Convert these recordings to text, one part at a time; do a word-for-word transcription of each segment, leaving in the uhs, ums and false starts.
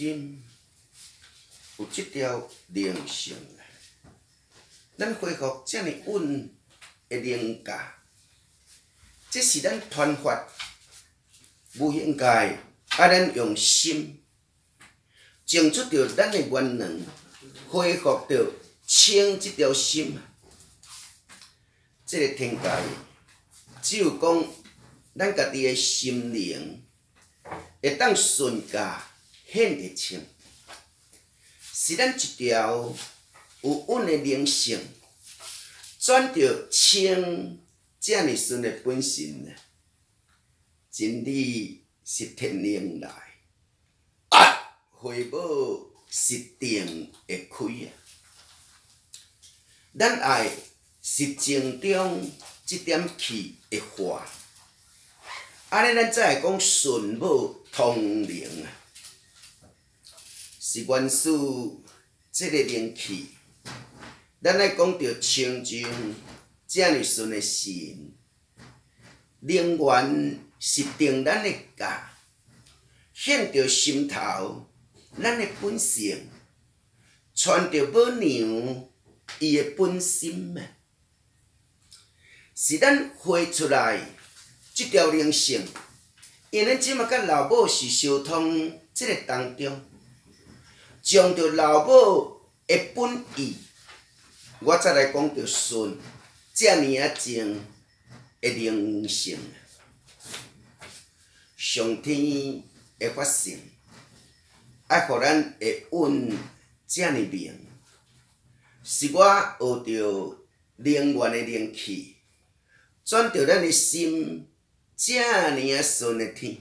心有即条灵性，咱恢复遮尔稳的灵价，这是咱传法无应该啊！咱用心种出着咱的元能，恢复着清即条心。这个天界只有讲咱家己的心灵会当顺价显会清，是咱一条有稳的灵性，转着清遮尔顺的本性呢。真理是天灵来，啊，回报是定会开啊！咱爱是静中即点气会化，安尼咱才会讲顺母通灵啊！是元始即个灵气，咱爱讲着清净遮尔顺的神，灵源是定咱的价，显着心头咱的本性，传着母娘伊的本心啊！是咱花出来即条灵性，因咱即马甲老母是相通即个当中，将着老母的本意，我再来讲着顺遮尔啊静的灵性。上天的法性，爱互咱会稳遮尔明，是我学着灵源的灵气，转着咱的心遮尔啊顺的天，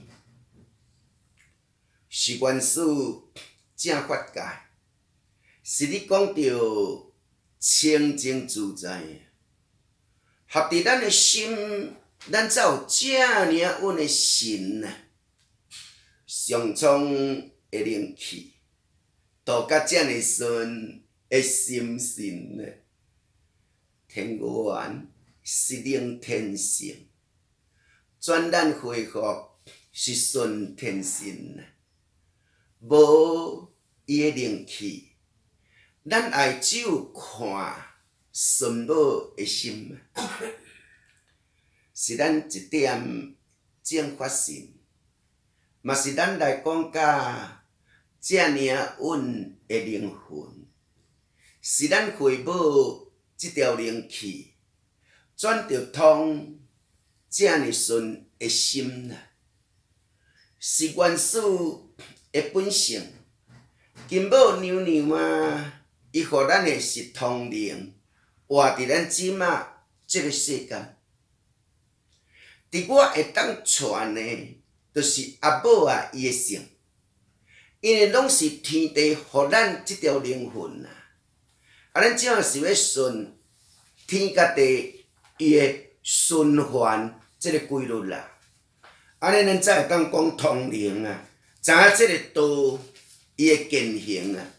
是元始正法界，是你讲着清净自在，合伫咱的心。咱才有遮尔稳的神啊，上苍的灵气，度甲遮尔顺的心神呢。天元是灵天性，转咱恢复是顺天神啊。无伊的灵气，咱爱只有看顺母的心啊。是咱一点正法性，嘛是咱来讲甲遮尔稳的灵魂，是咱回报即条灵气，转着通遮尔顺的心啦。是元始的本性，金母娘娘啊，伊互咱的是通灵，活伫咱即马即个世间。伫我会当传的，就是阿母啊伊的性，因为拢是天地互咱即条灵魂啊。啊，咱只要是要顺天甲地伊的循环即个规律啦，安尼咱才会当讲通灵啊，知影即个道伊的践行啊，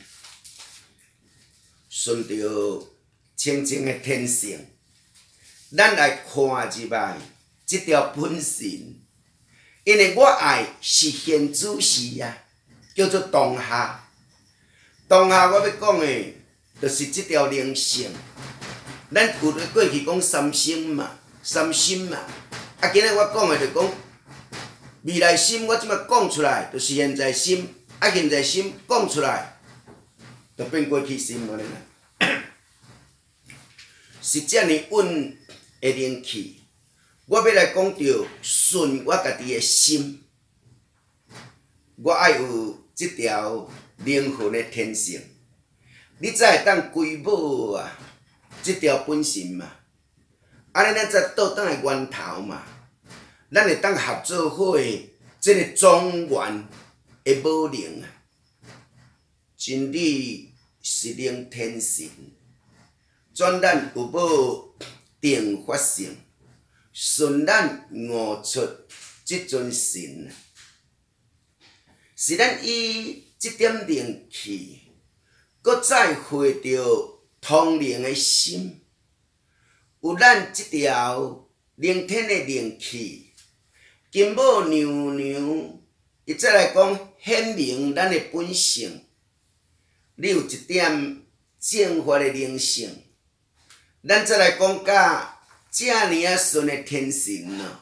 顺着清净的天性，咱来看入来。即条本性，因为我爱是现主时啊，叫做当下。当下我要讲的，就是即条灵性。咱旧过去讲三心嘛，三心嘛。啊，今日我讲的就讲未来心，我即摆讲出来，就是现在心。啊，现在心讲出来，就变过去心安尼啦。是遮尔稳的灵气。我要来讲着顺我家己的心，我爱有即条灵魂的天性，你才会当归母啊，即条本性嘛。安尼咱才倒转来源头嘛，咱会当合作伙即个庄园的母灵啊。真理是灵天性，转咱有无定法性。顺咱悟出即尊神，是咱以即点灵气，搁再回着通灵的心，有咱即条灵天的灵气，金母娘娘伊再来讲显明咱的本性，你有一点正法的灵性。咱再来讲甲遮尔啊顺的天神咯。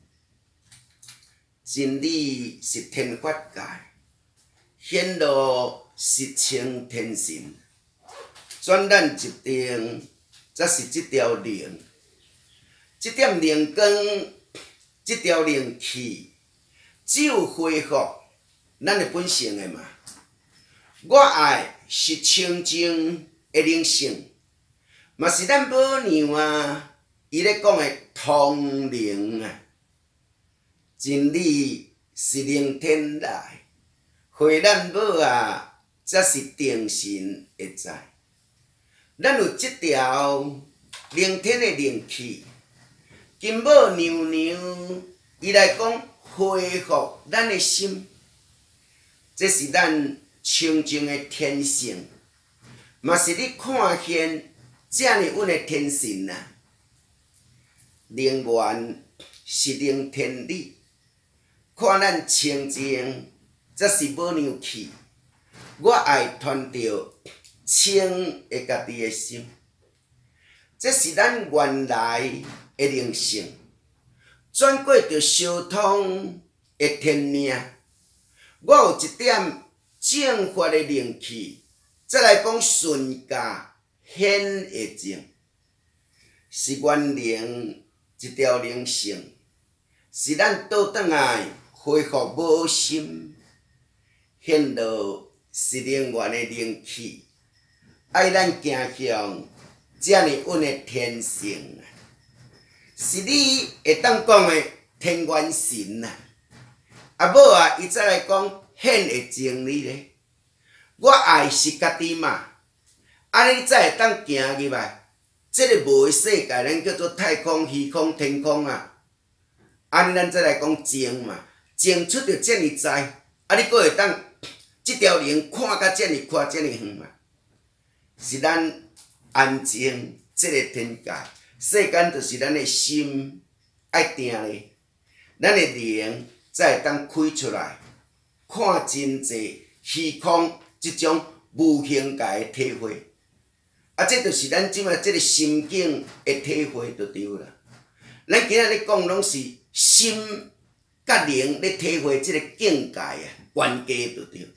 真理是天法界，显露实情天神。转咱一定，则是即条灵，即点灵光，即条灵气，只有恢复咱的本性的嘛。我爱是清净的灵性，嘛是咱母娘啊，伊咧讲的通灵啊。真理是灵天来，回咱母啊，则是定神会知。咱有即条灵天的灵气，金母娘娘伊来讲恢复咱的心，这是咱清净的天性，嘛是你看见遮尔稳的天神啊。灵源是灵天理，看咱清净，则是母娘气。我爱传着清的家己的心，这是咱原来的灵性，转过着相通的天命。我有一点正法的灵气，再来讲顺家显的正，是原灵一条灵性，是咱倒转来恢复母心，显露是灵源的灵气。爱咱行向遮尔稳的天性，是你会当讲的天元神啊。啊母啊，伊再来讲显的正理咧。我爱是家己嘛，安尼你才会当行入来。这个无的世界，咱叫做太空、虚空、天空啊。安尼咱再来讲正嘛，正出着遮尔知，啊你阁会当即条灵看甲遮尔宽、遮尔远嘛。是咱安静即个天界，世间就是咱的心爱定咧，咱的灵才会当开出来，看真济虚空即种无形界的体会。啊，这就是咱即摆即个心境的体会就对啦。咱今仔日讲拢是心甲灵咧体会即个境界啊，关键就对。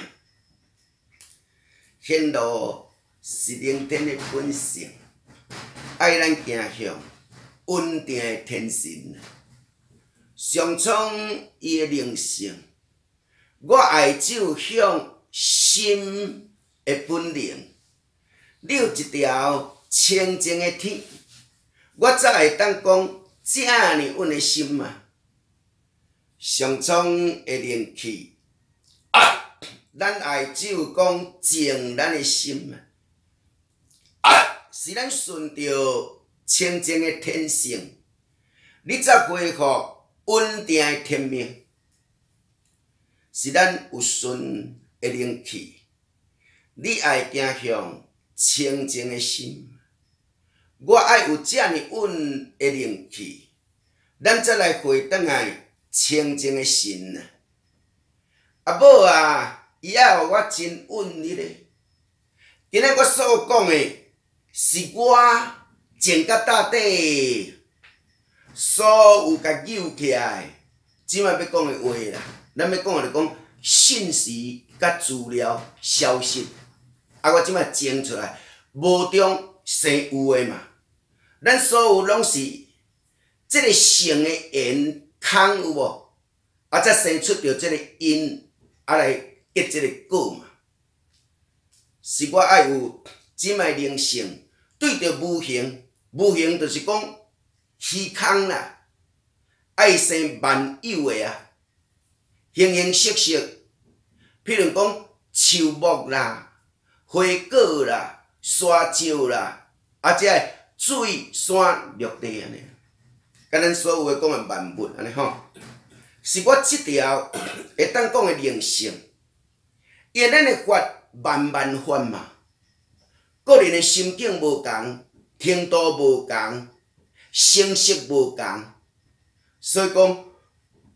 显露是灵天的本性，爱咱行向稳定的天神，上苍伊的灵性。我爱只有向心的本灵，你有一条清净的天，我才会当讲遮尔稳的心嘛。上苍的灵气，啊，咱爱只有讲静咱的心嘛。是咱顺着清净的天性，你才恢复稳定的天命。是咱有顺的灵气，你爱行向清净的心。我爱有遮尔稳的灵气，咱才来回转来清净的心啊！啊母啊，伊也互我真稳哩咧。今仔我所讲的，是我前甲大底所有甲扭起来，即摆要讲的话啦。咱要讲的就讲信息甲资料消息，啊，我即摆整出来，无中生有的嘛。咱所有拢是即个成的缘空有无？啊，才生出着即个因，啊来结即个果嘛。是我爱有即摆灵性。对着无形，无形就是讲虚空啦，爱生万有的啊，形形色色，譬如讲树木啦、花果啦、沙石啦，啊，即个水、山、陆地安尼，甲咱所有的讲的万物安尼吼，是我即条会当讲的灵性，因为咱的法万万法嘛。个人的心境无同，程度无同，成色无同，所以讲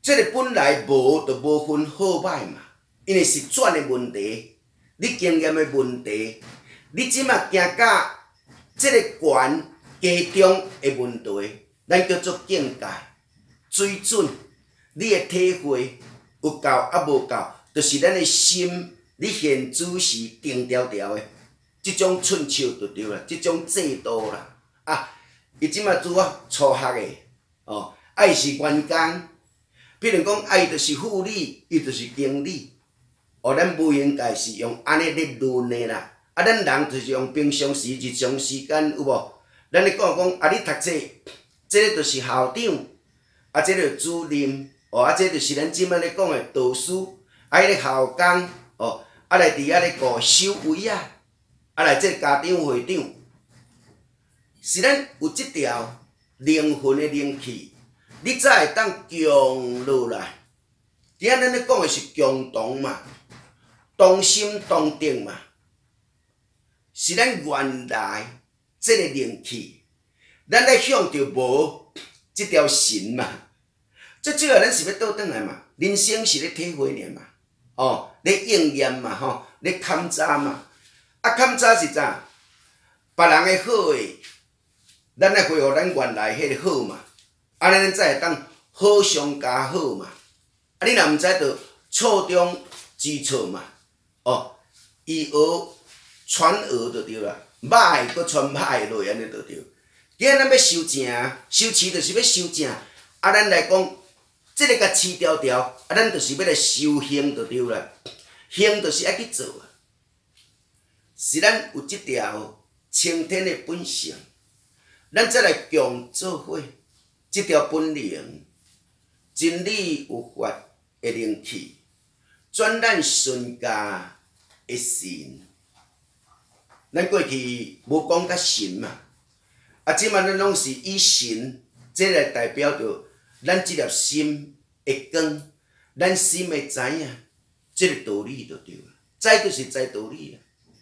即个本来无就无分好歹嘛，因为是转的问题，你经验的问题，你即马行到即个悬加重的问题，咱叫做境界、水准，你的体会有够啊无够，就是咱的心，你现主时定条条的，即种寸笑就对啦，即种制度啦，啊，伊即马拄啊初学的，哦，啊伊是员工。比如讲，啊，伊就是副理，伊就是经理。哦，咱不应该是用安尼咧论的啦。啊，咱人就是用平常时日常时间有无？咱咧讲讲，啊，你读册，这个就是校长，啊，这个主任，哦，啊，这就是咱即摆咧讲的导师，啊，迄个校工，哦，啊来伫遐咧顾守卫啊，啊来这家长会长，是咱有即条灵魂的灵气。你才会当强落来。伫遐咱咧讲的是共同嘛，同心同德嘛，是咱原来即个灵气，咱咧向着无即条神嘛。最主要咱是要倒转来嘛，人生是咧体会尔嘛，哦，咧应验嘛吼，咧勘察嘛。啊，勘察是啥？别人的好诶，咱来恢复咱原来迄个好嘛。安尼咱才会当好上加好嘛！啊，你若毋知，就错中知错嘛。哦，以讹传讹就对啦，歹诶，搁传歹落，安尼就对。今仔咱要修正，修持就是要修正。啊，咱来讲，即个甲持条条，啊，咱就是要来修行就对啦。行就是爱去做啊，是咱有即条青天的本性，咱再来共做伙。即条本灵，真理有法的灵气，转咱顺家的神。咱过去无讲甲神嘛，啊，即摆咱拢是以神这来代表着咱即粒心会光，咱心会知影，即个道理就对了。知就是知道理啊。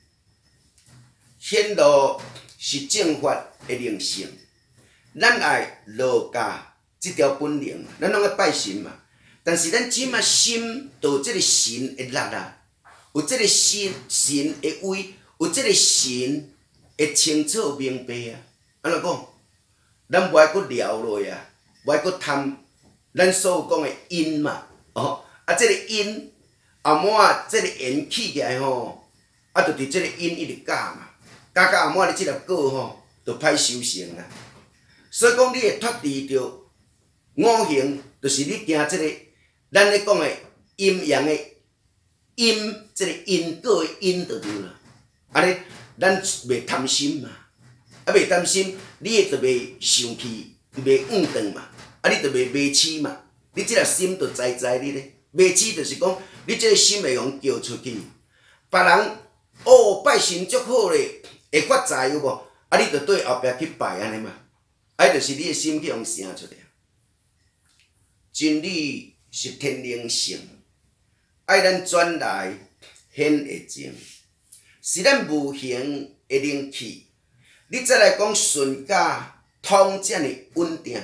显露是正法的灵性。咱爱落家即条本领，咱拢爱拜神嘛。但是咱即马心有即个神的力啊，有即个神神的威，有即个神的清楚明白啊。安怎讲？咱无爱搁聊落啊，无爱搁贪咱所有讲的因嘛。哦，啊，即个因后末啊，即个缘起起来吼，啊，就伫即个因一直加嘛，加加后末你即粒果吼，就歹修成啊。所以讲，你会脱离着五行，就是你行即个咱咧讲的阴阳的阴，即个因果的因就对啦。安尼，咱袂贪心嘛，啊袂贪心，你会就袂生气，袂怨恨嘛，啊你就袂迷痴嘛。你即粒心就知知你咧，迷痴就是讲，你即个心会用叫出去，别人哦拜神足好咧，会发财有无？啊你就对后壁去拜安尼嘛。啊，就是你的心去用生出来。真理是天灵性，爱咱转来显会净，是咱无形的灵气。你再来讲顺家通这呢稳定，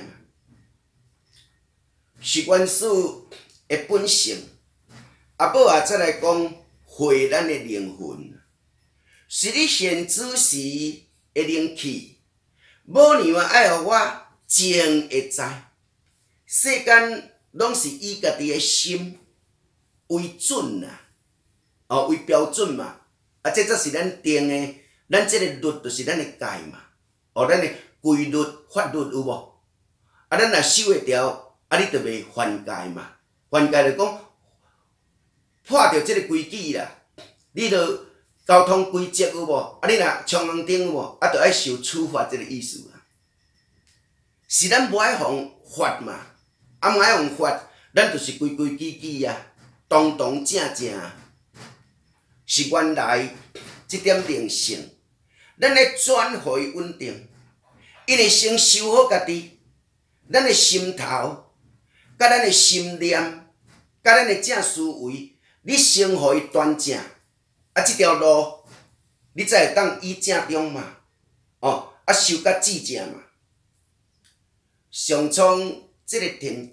是元素的本性。啊，尾啊再来讲回咱的灵魂，是你现主时的灵气。无样啊，爱互我静会知，世间拢是以家己的心为准啦，哦为标准嘛。啊，这则是咱定的，咱这个律就是咱的戒嘛，哦，咱的规律法律有无？啊，咱若守会条，啊，你就袂犯戒嘛。犯戒就讲破着这个规矩啦，你就。交通规则有无？啊，你若冲红灯有无？啊，着爱受处罚，即个意思啦。是咱无爱防法嘛，啊，无爱防法，咱就是规规矩矩啊，堂堂正正，是原来即点灵性，咱咧转互伊稳定，因会先修好家己，咱的心头，甲咱的心念，甲咱的正思维，你先互伊端正。啊，即条路你才会当以正中嘛，哦，啊修甲至正嘛。上苍即个天界，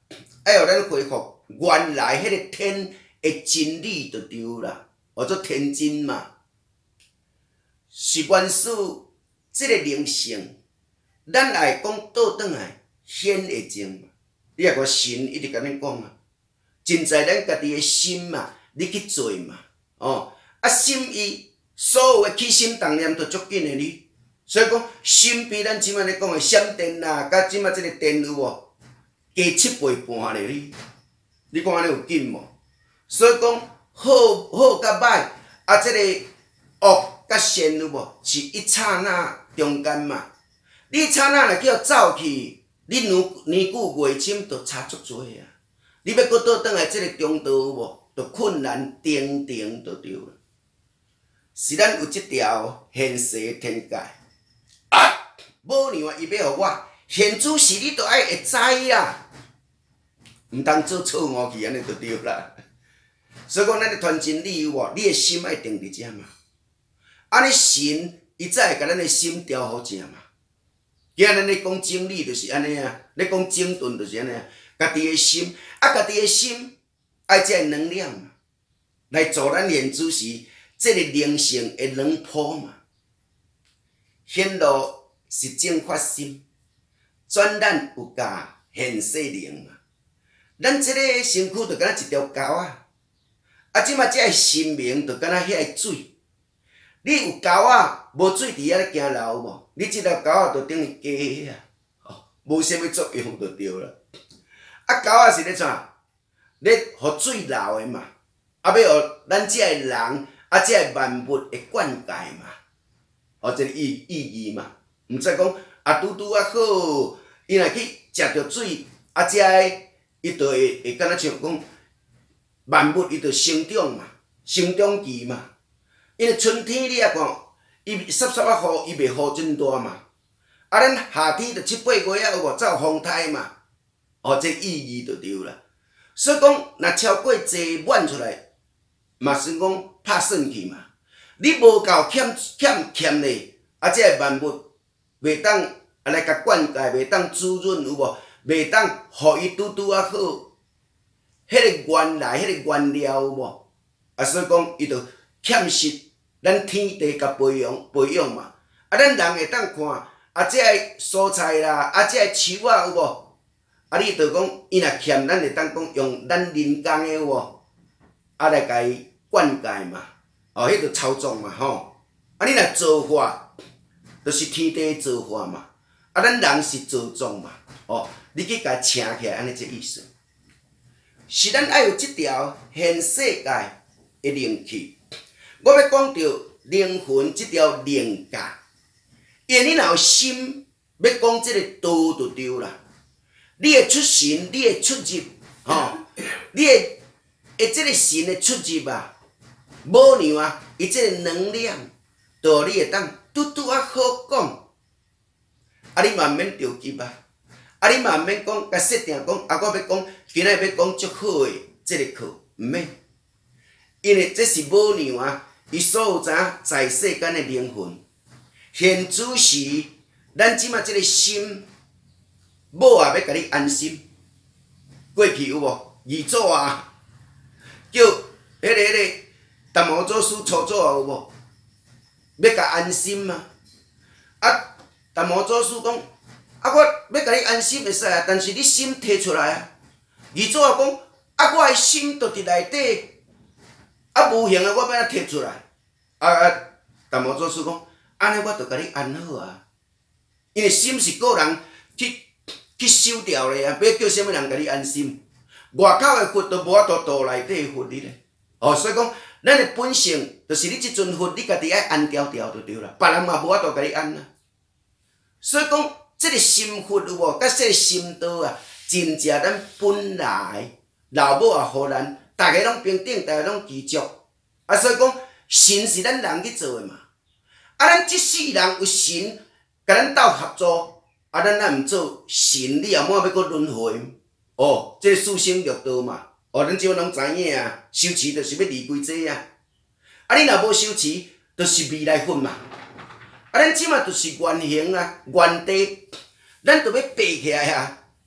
爱互咱恢复原来迄个天的真理就对啦，叫做天真嘛。是原始即个灵性，咱来讲倒转来显会证嘛。你也看神一直甲恁讲啊，尽在咱家己的心嘛，你去做嘛。哦，啊心意所有的起心动念都足紧的你。所以讲，心比咱即摆咧讲的闪电啦，甲即摆即个电有无，加七倍半咧你。你看安尼有紧无？所以讲，好好甲歹，啊，即个恶甲善有无，是一刹那中间嘛。你一刹那若叫走去，你年年久月深，就差足多啊。你要搁倒转来即个中道有无，就困难重重就对了。是咱有即条现世的天界。啊！无样啊，伊要互我现主是你，都爱会知啦，毋通做错误去，安尼就对啦。所以讲，咱咧传真理有无？你的心爱定伫遮嘛。安尼神伊才会甲咱的心调好正嘛。今日咱咧讲真理，就是安尼啊；咧讲整顿，就是安尼啊。家己的心，啊，家己的心爱遮能量嘛，来助咱现主时，即个灵性的软铺嘛。显露是正法心，转咱有教现世灵嘛。咱即个身躯就敢若一条沟啊，啊，即马即个生命就敢若遐个水。你有沟啊，无水伫遐咧行路无？你即条沟啊，就等于假啊，哦，无啥物作用就对啦。啊，沟啊是咧怎？咧互水流的嘛，啊，要互咱即个人啊，即个万物的灌溉嘛。哦，即个意意义嘛，毋则讲啊，拄拄啊好，伊若去食着水，啊，遮个伊就会会敢若像讲万物伊就生长嘛，生长期嘛。因为春天你也看，伊湿湿啊雨，伊袂雨真大嘛。啊，咱夏天就七八月啊，有无走风台嘛？哦，这意义就对啦。所以讲，若超过济满出来，嘛算讲拍算去嘛。你无够欠欠欠咧，啊，即个万物袂当啊来甲灌溉，袂当滋润有无？袂当互伊拄拄啊好，迄个原来迄个原料有无？啊，所以讲伊就欠失咱天地甲培养培养嘛。啊，咱人会当看啊，即个蔬菜啦，啊，即个树啊有无？啊，你就讲伊若欠，咱会当讲用咱人工的有无？啊来甲伊灌溉嘛。哦，迄个操纵嘛，吼！啊，你若造化，就是天地造化嘛。啊，咱人是造作嘛，哦，你去甲请起来，安尼这意思。是咱爱有即条现世界的灵气。我要讲到灵魂即条灵界，因为你若有心要讲即个道就对啦。你会出神，你会出入，吼，你会会即个神会出入啊。无样啊，伊即个能量，就互你会当拄拄啊好讲，啊你嘛毋免着急啊，啊你嘛毋免讲甲设定讲，啊我要讲今仔要讲足好诶即个课，毋免，因为这是无样啊，伊所有知影在世间诶灵魂，现主时，咱即马即个心，某也要甲你安心，过去有无？二祖啊，叫迄个迄个。达摩祖师初祖有无？要甲安心嘛？啊，达摩祖师讲，啊，我要甲你安心会使啊，但是你心摕出来啊。二祖也讲，啊，我的心就伫内底，啊，无形的我要安摕出来。啊啊，达摩祖师讲，安尼我就甲你安好啊。因为心是个人去去收掉的啊，要叫啥物人甲你安心？外口的佛都无法度度内底的佛你咧。哦，所以讲。咱的本性就是你即阵佛，你家己爱安条条就对啦，别人嘛无法度甲你安啦。所以讲，即个心佛有无？甲即个心道啊，真正咱本来老母也互咱，大家拢平等，大家拢知足。啊，所以讲，神是咱人去做的嘛。啊，咱即世人有神，甲咱斗合作，啊，咱若毋做神，你后满要搁轮回。哦，即个四生六道嘛。哦，咱即摆拢知影啊，修持就是要离开这啊。啊，你若无修持，就是未来佛嘛。啊，咱即马就是原形啊，原地，咱就要爬起来啊。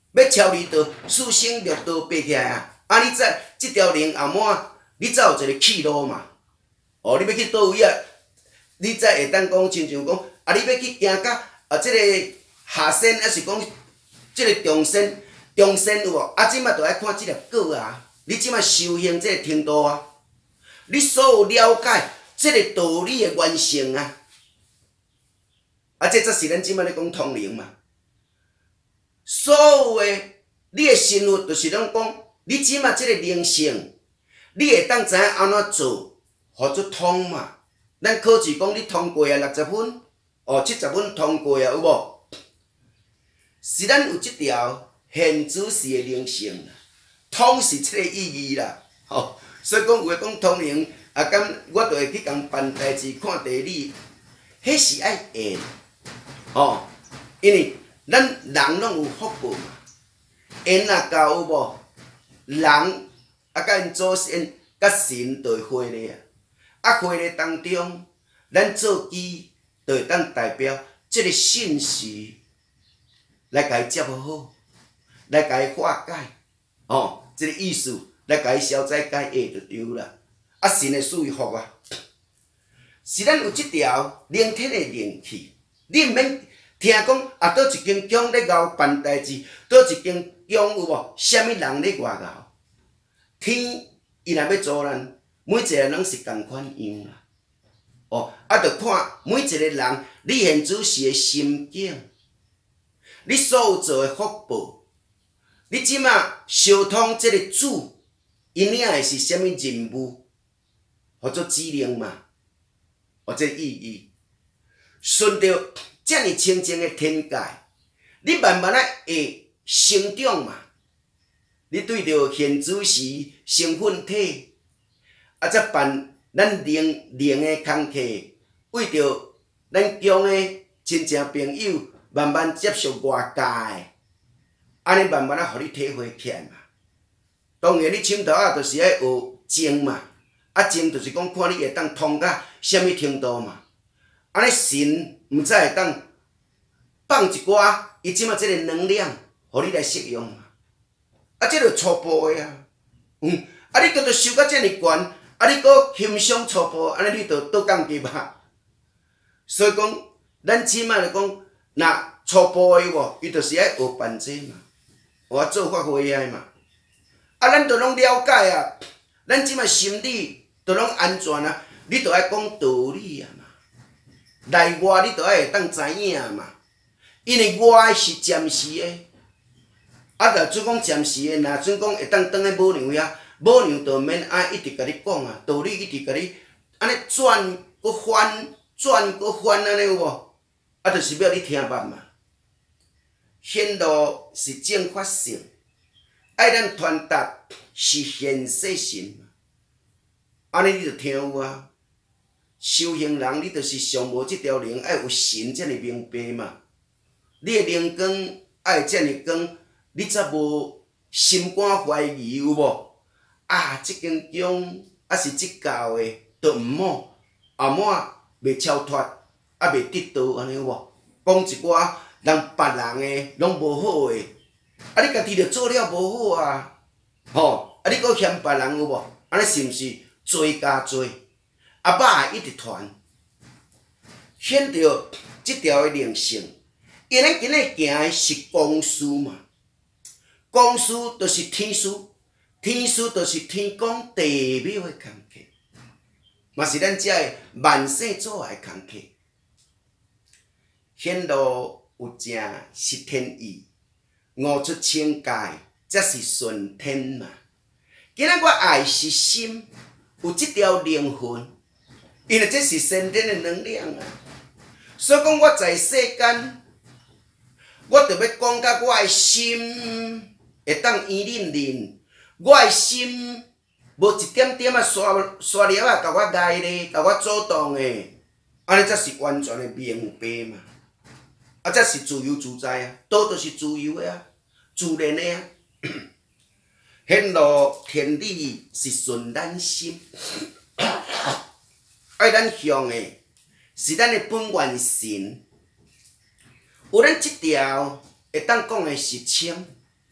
要超二道，四生六道爬起来啊！啊，你知即条龙后满，你才有一个去路嘛。哦，你要去倒位啊？你才会当讲，亲像讲，啊，你要去行到啊，即、这个下仙，还是讲即个中仙？中仙有无？啊，即摆着爱看即粒果啊！你即摆修行即个程度啊，你所有了解即个道理的完成啊，啊，这才是咱即摆咧讲通灵嘛。所有的你的生活，就是拢讲，你即摆即个灵性，你会当知影安怎做，互做通嘛。咱考试讲你通过啊，六十分，哦，七十分通过啊，有无？是咱有即条现主时的灵性啦，通是即个意义啦，吼、哦。所以讲有诶讲通灵，啊，敢我着会去共办代志、看地理，迄是爱缘，吼、哦，因为咱人拢有福报嘛，缘若到有无？人啊，甲因祖先、甲神就会会咧啊。啊，会咧当中，咱做基就会当代表即个信息来甲伊接好，来甲伊化解，哦，即、这个意思来甲伊消灾解厄就对啦。啊，神会赐伊福啊，是咱有即条灵天的灵气，你毋免听讲啊，倒一间宫咧熬办代志，倒一间宫有无？啥物人咧外熬？天伊若要助咱。每一个人拢是共款样啦，哦，啊，着看每一个人你现主时的心境，你所有做的福报，你即马相通即个主，因领的是啥物任务，或做指令嘛，或者意义，顺着遮尔清净的天界，你慢慢啊会成长嘛，你对着现主时身份体。啊，则办咱灵灵的工课，为着咱宫的亲戚朋友慢慢接受外界的，安尼慢慢啊，互你体会起来嘛。当然，你佚头啊，就是爱学静嘛，啊静就是讲看你会当通到啥物程度嘛。安尼神毋知会当放一寡伊即马即个能量，互你来适用嘛。啊，这着初步的啊，嗯，啊你搁着修到遮尔悬。啊！你搁欣赏初步，安尼你着倒降级嘛？所以讲，咱即摆来讲，若初步的有无？伊着是爱学办这嘛，学做法会晓嘛。啊，咱着拢了解啊，咱即摆心理着拢安全啊，你着爱讲道理啊嘛。内外你着爱会当知影嘛，因为外是暂时的，啊，若准讲暂时的，若准讲会当转去母娘遐。母娘就免爱一直甲你讲啊，道理一直甲你安尼转搁翻，转搁翻安尼有无？啊，就是要你听捌嘛。显露是正法性，爱咱传达是现世性嘛。安尼你就听有啊。修行人你就是上无即条灵，爱有神遮尔明白嘛。你的灵光爱遮尔光，你则无心肝怀疑有无？啊，即间宫啊是即教的，着毋好，后满袂超脱，啊袂得道安尼有无？讲一寡人别人的拢无好的，啊你家己着做了无好啊，吼，啊你搁嫌别人有无？安尼是毋是罪加罪？啊歹一直传，显着即条的灵性，因咱今日行的是公事嘛，公事着是天事。天师就是天公地庙的工课，嘛是咱遮的万世祖的工课。显露有正是天意，悟出清界，则是顺天嘛。今仔我爱是心，有即条灵魂，因为这是先天的能量啊。所以讲我在世间，我着要讲甲我的心会当圆润润。我的心无一点点啊刷刷粒啊，甲我爱咧，甲我主动诶，安尼才是完全诶明白嘛，啊，才是自由自在啊，倒就是自由诶啊，自然诶啊。显露天理是顺咱心，爱咱向诶是咱诶本源神，有咱即条会当讲诶是清，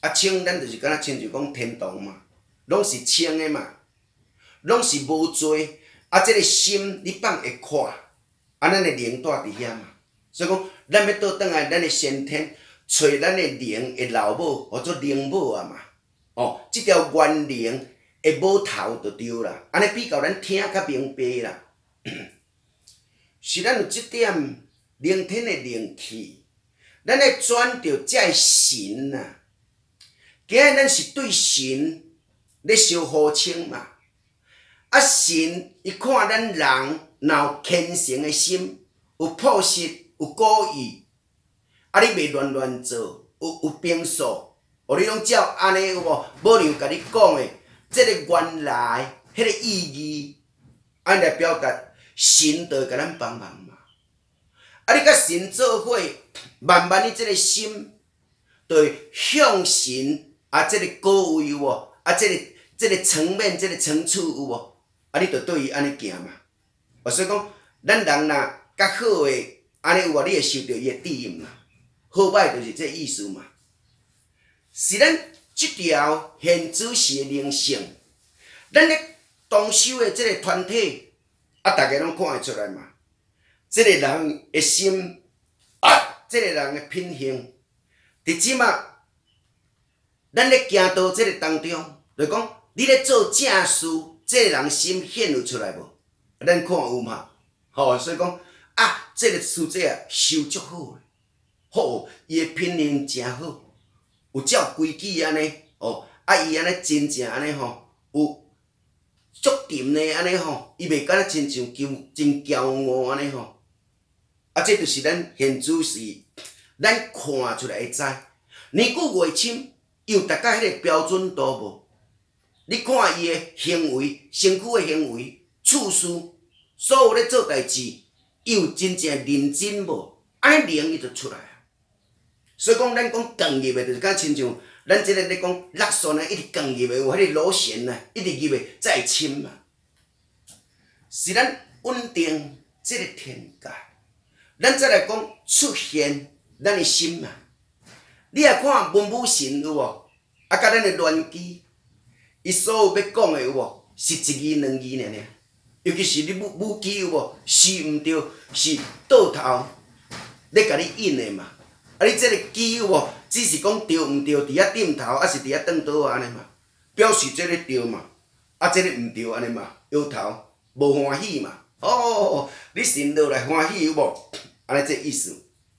啊，清咱就是敢若亲像讲天堂嘛，拢是清的嘛，拢是无罪。啊，即、这个心你放会快，啊，咱的灵住伫遐嘛。所以讲，咱要倒转来，咱的先天找咱的灵的老母，或做灵母啊嘛。哦，即条原灵的母头就对啦。安尼比较咱听较明白啦。是咱有即点灵天的灵气，咱来转着才会神啊。今日咱是对神咧相呼称嘛。啊，神伊看咱人若有虔诚的心，有朴实，有故意，啊，你袂乱乱做，有有平素，互你拢照安尼有无？无娘甲你讲的，即、这个原来迄个意义，安来表达神就会甲咱帮忙嘛。啊，你甲神做伙，慢慢你即个心，就会向神啊，即、这个高位有无？啊，即、这个即、这个层面，即、这个层次有无？啊，你着对伊安尼行嘛。哦，所以讲，咱人若较好诶，安尼有无？你会受到伊诶指引嘛。好歹就是这意思嘛。是咱即条现主时诶灵性，咱咧同修诶即个团体，啊，大家拢看会出来嘛。即、这个人诶心，啊，即、这个人诶品行，伫即马，咱咧行道即个当中，就讲你咧做正事。这个人心显露出来无？咱看有嘛？吼、哦，所以讲啊，这个师姐啊，修足好诶，好，伊诶品行真好，有照规矩安尼，哦，啊，伊安尼真正安尼吼，有足沉诶安尼吼，伊袂敢若亲像骄真骄傲安尼吼，啊，这就是咱现主是，咱看出来会知，年久月深，伊有达到迄个标准度无？你看伊诶行为、身躯诶行为、处事，所有咧做代志，伊有真正认真无？安尼灵伊就出来啊。所以讲，咱讲降入诶，就是敢亲像咱即个咧讲落船啊，一直降入诶，有迄个螺旋啊，一直入诶才会深嘛。是咱稳定即个天界，咱再来讲出现咱诶心嘛。你来看文武神有无？啊，甲咱诶乱机。伊所有要讲的有无？是一字两字尔尔，尤其是你武武器有无？是毋着，是倒头咧甲你引的嘛。啊，你即个机有无？只是讲着毋着，伫遐顶头，还是伫遐转倒安尼嘛？表示即个着嘛，啊，即个毋着安尼嘛，摇头无欢喜嘛。哦，你神落来欢喜有无？安尼即意思，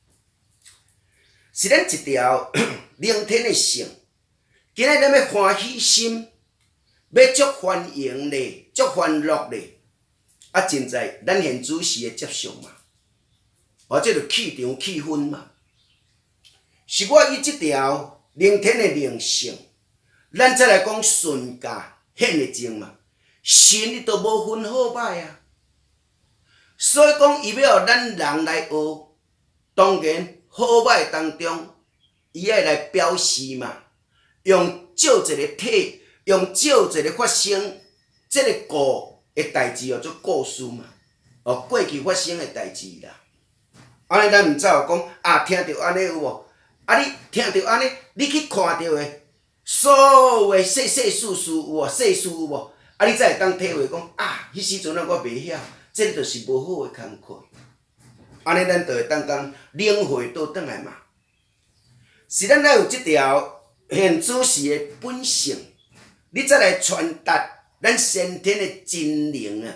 是咱一条灵天的性。今仔咱要欢喜心。要足欢迎咧，足欢乐咧，啊！真在咱现主时的接受嘛，或者就气场气氛嘛。是我以即条灵天的灵性，咱再来讲顺家显的正嘛。神伊都无分好歹啊，所以讲伊要互咱人来学，当然好歹当中，伊爱来表示嘛，用照一个体。用照一个发生即个故的代志哦，做故事嘛，哦，过去发生的代志啦。安尼咱毋则有讲啊，听着安尼有无？啊，你听着安尼，你去看着的所有的细细事事有无？细事有无？啊，你才会当体会讲啊，迄时阵啊，我袂晓，这就是无好的工课。安尼咱就会当讲领会倒转来嘛。是咱要有即条现主时的本性。你再来传达咱先天的真灵啊！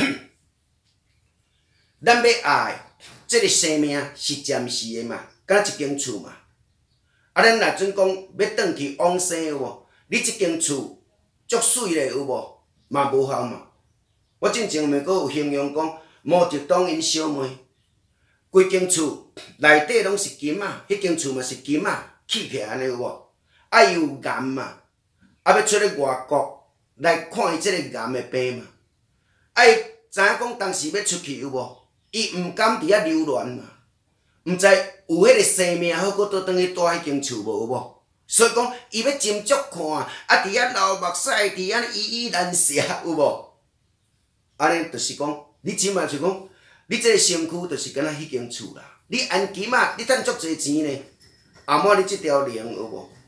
咱要爱，这个生命是暂时的嘛，敢若一间厝嘛。啊，咱若准讲要转去往生有无？你即间厝足水咧有无？嘛无效嘛。我之前咪阁有形容讲，毛泽东因小妹，规间厝内底拢是金啊，迄间厝嘛是金啊，起起安尼有无？啊，伊有岩嘛。啊，要出咧外国来看伊即个岩的病嘛，啊，伊知影讲当时要出去有无？伊毋敢伫遐流连嘛，毋知有迄个生命好，搁倒转去住迄间厝无有无？所以讲伊要斟酌看，啊，伫遐流目屎，伫遐依依难舍有无？安尼就是讲，你即码就讲，你即个身躯就是敢若迄间厝啦。你按金啊，你赚足侪钱呢，后末你即条灵有无？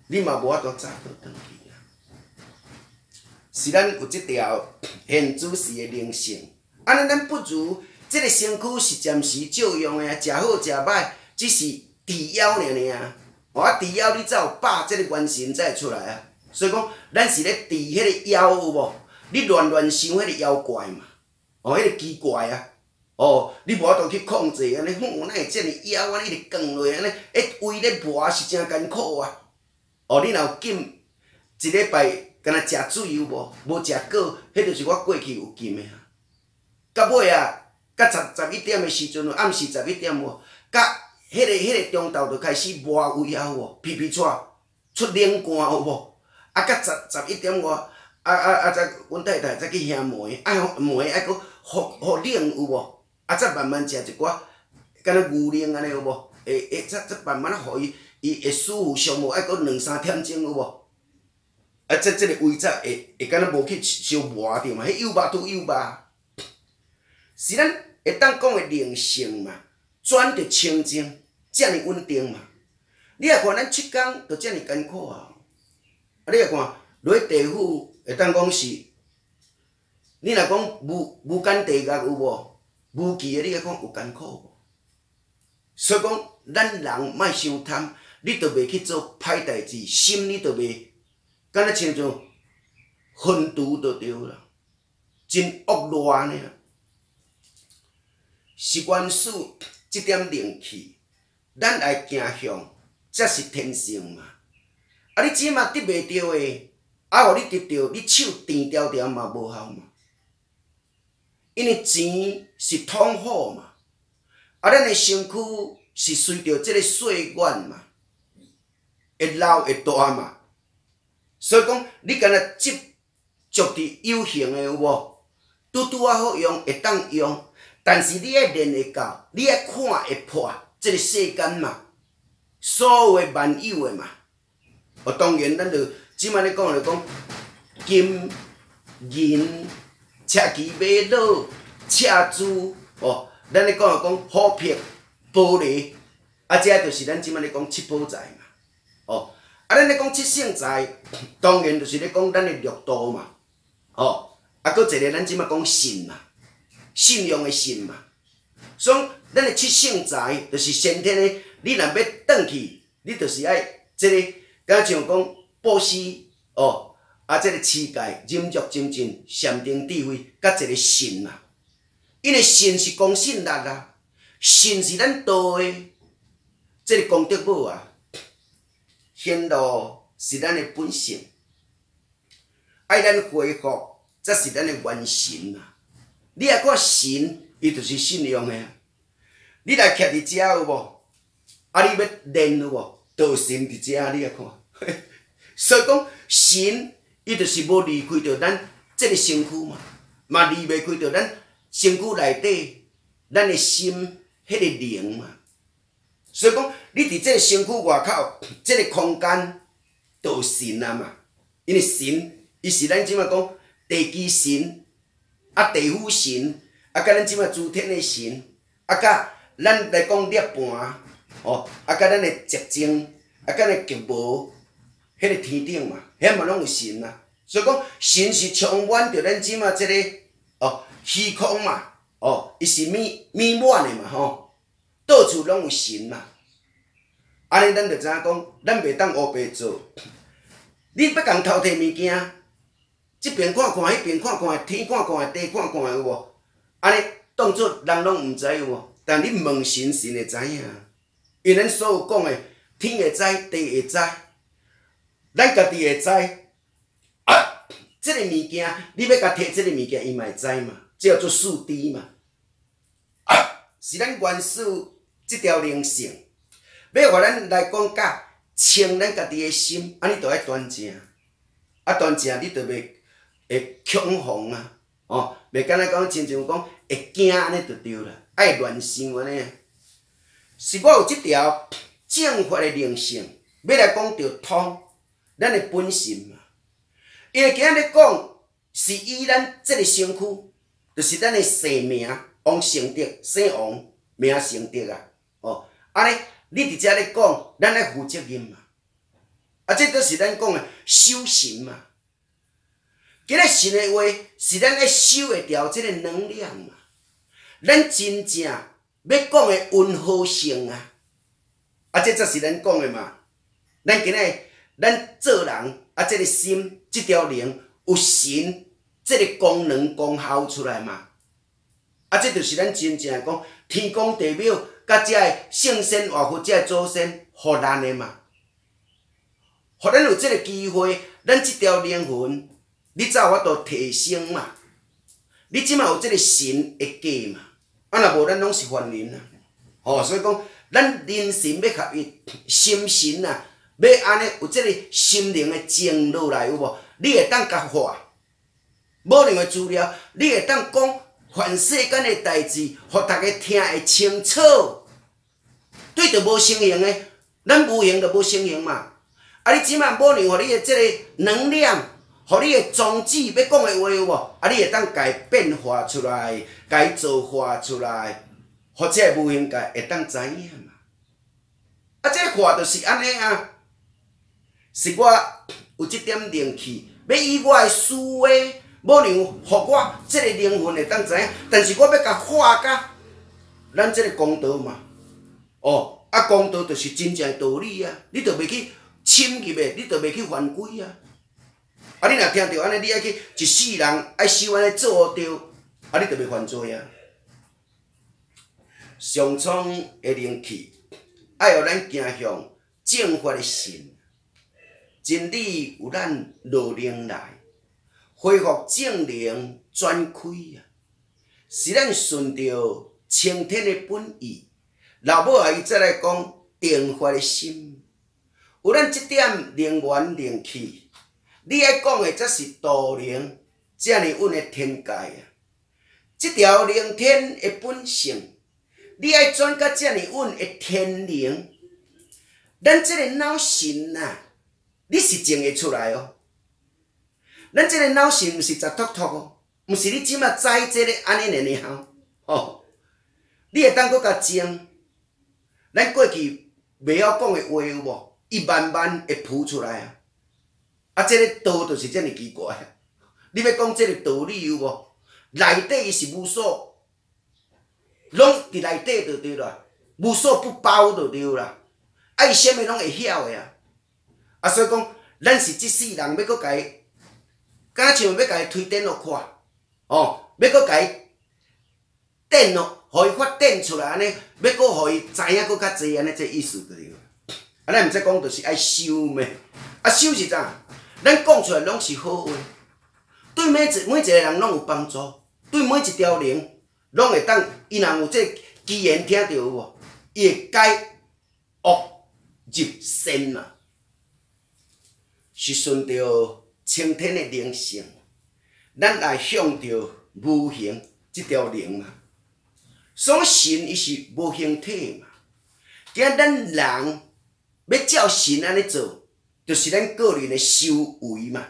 你嘛无法度早倒转去啊。是咱有即条现主时的灵性，安尼咱不如即个身躯是暂时照用的啊，食好食歹，只是治枵尔尔啊。哦，啊治枵你才有百即个元神才会出来啊。所以讲，咱是咧治迄个枵有无？你乱乱想迄个妖怪嘛，哦，迄个奇怪啊。哦，你无法度去控制安尼，吼，哪会遮尔枵安尼直降落安尼，一胃咧磨是真艰苦啊。哦，你若有禁一礼拜，干若食水有无？无食果，迄就是我过去有禁的啊。到尾啊，到十十一点的时阵，暗时十一点无，甲迄个迄个中昼就开始磨胃啊，有无？皮皮喘，出冷汗有无？啊，到十十一点外，啊啊啊！才阮太太才去掀糜，爱糜爱搁互互冷有无？啊，才慢慢食一寡，敢若牛奶安尼有无？会会才才慢慢啊，互伊伊会舒服上无，爱搁两三点钟有无？啊，这这个胃才会会敢若无去烧磨着嘛？迄有肉拄有肉，是咱会当讲的灵性嘛，转着清净，遮尔稳定嘛。你来看咱七工就遮尔艰苦啊！啊，你来看落地府会当讲是，你若讲无无间地狱有无？无期的你来讲有艰苦无？所以讲，咱人莫伤贪，你着袂去做歹代志，心你着袂，敢若亲像分毒就对啦，真恶劣呢。是元素即点灵气，咱来行向，才是天性嘛。啊，你即马得袂着的，啊，互你得着，你手甜条条嘛无效嘛。因为钱是通好嘛，啊，咱的身躯是随着即个岁月嘛，会老会大嘛。所以讲，你敢若执着伫有形的有无？拄拄啊好用，会当用。但是你爱练会到，你爱看会破，即个世间嘛，所有的万有的嘛。哦，当然，咱就即摆咧讲就讲金、银、车骑马、鹿、赤珠，哦，咱咧讲就讲虎皮、玻璃，啊，这就是咱即摆咧讲七宝财嘛。哦，啊，咱咧讲七圣财，当然就是咧讲咱的六道嘛。哦，啊，搁一个咱即摆讲信嘛。信用的信嘛，所以咱的七圣财就是先天的。你若要转去，你就是爱即、这个，敢像讲布施哦，啊，即、这个持戒、忍辱、精进、禅定、智慧，甲一个信嘛。因为信是公信力啊，信是咱道的，即、这个功德母啊，显露是咱的本性，爱咱恢复，则是咱的元神啊。你来看神，伊就是信用的。你来徛伫遮有无？啊，你要练有无？道神伫遮，你来看。所以讲神，伊就是无离开着咱即个身躯嘛，嘛离袂开着咱身躯内底咱的心迄个灵嘛。所以讲，你伫即个身躯外口，即、这个空间道神啊嘛。因为神，伊是咱即摆讲地基神。啊，地府神，啊，甲咱即摆诸天的神，啊，甲咱来讲涅槃，哦，啊，甲咱的寂静，啊，甲咱极无，迄个天顶嘛，遐嘛拢有神啊。所以讲，神是充满着咱即摆即个哦虚空嘛，哦，伊是弥弥满的嘛吼，到处拢有神嘛。安尼咱就知影讲，咱袂当乌白做。你要共偷摕物件。即边看看，迄边看看，天看看，地看看，有无？安尼当作人拢毋知有无？但你问神，神会知影。因咱所有讲的，天会知，地会知，咱家己会知。啊，即、这个物件，你要甲摕即个物件，伊嘛会知嘛？这叫做四谛嘛。啊，是咱元素即条灵性，要互咱来讲甲清咱家己的心，安尼着爱端正。啊，端正你着袂。会恐慌啊，哦，袂敢若讲亲像讲会惊安尼就对啦，爱乱想安尼。是我有即条正法的灵性，要来讲着通咱的本性嘛。因为今仔日讲是以咱即个身躯，就是咱的生命王成德，生王命成德啊，哦，安尼你伫遮咧讲，咱爱负责任嘛。 啊，这就是咱讲的修行嘛。今日神的话是咱爱守会牢即个能量嘛。咱真正要讲的温和性啊，啊，这才是咱讲的嘛。咱今日咱做人啊，这个心，这条灵有神这个功能功效出来嘛。啊，这就是咱真正讲天公地庙甲遮个圣先活佛遮个祖先，互咱的嘛。互咱有即个机会，咱即条灵魂，你才有法度提升嘛。你即马有即个神的价嘛，啊若无咱拢是凡人啊。吼、哦，所以讲，咱人神要合一，心神啊，要安尼有即个心灵的静落来有无？你会当甲化，无任何资料，你会当讲凡世间的代志，互大家听会清楚。对着无成形的，咱无形就无成形嘛。啊！你即摆无让互你的即个能量，互你的宗旨要讲的话有无？啊！你会当家变化出来，家造化出来，或者无形界会当知影嘛。啊！这个话就是安尼啊，是我有即点灵气，要以我的思维，无让互我即个灵魂会当知影，但是我要甲化甲咱即个公道嘛。哦，啊，公道就是真正的道理啊，你着袂去侵入的，你着袂去犯规啊！啊，你若听着安尼，你爱去一世人爱守安尼做着，啊，你着袂犯罪啊！上苍的灵气，爱互咱行向正法的神，真理有咱路灵来，恢复正灵转开啊！是咱顺着青天的本意。老母啊，伊再来讲定法的心，有咱即点灵源灵气，你爱讲的则是道灵，遮尔稳的天界啊！即条灵天的本性，你爱转到遮尔稳的天灵，咱即个脑神啊，你是种会出来哦。咱即个脑神毋是杂突突哦，毋是你即马知即个安尼尔尔吼，哦，你会当搁甲种。咱过去袂晓讲的话有无？伊慢慢会浮出来啊！啊，这个道就是遮尔奇怪。你要讲这个道理有无？内底伊是无所，拢伫内底就对啦，无所不包就对啦。啊，伊啥物拢会晓的啊！啊，所以讲，咱是即世人要搁家，敢像要家推电脑看，哦，要搁家电脑。互伊发展出来安尼，要搁互伊知影搁较济安尼，这意思就是。啊，咱毋使讲，就是爱修咩？啊，修是怎？咱讲出来拢是好话，对每一每一个人拢有帮助，对每一条灵拢会当，伊若有这机缘听到有无？伊会改恶入善嘛，是顺着青天的灵性，咱来向着无形这条灵嘛。所以神伊是无形体嘛，今仔咱人要照神安尼做，就是咱个人的修为嘛。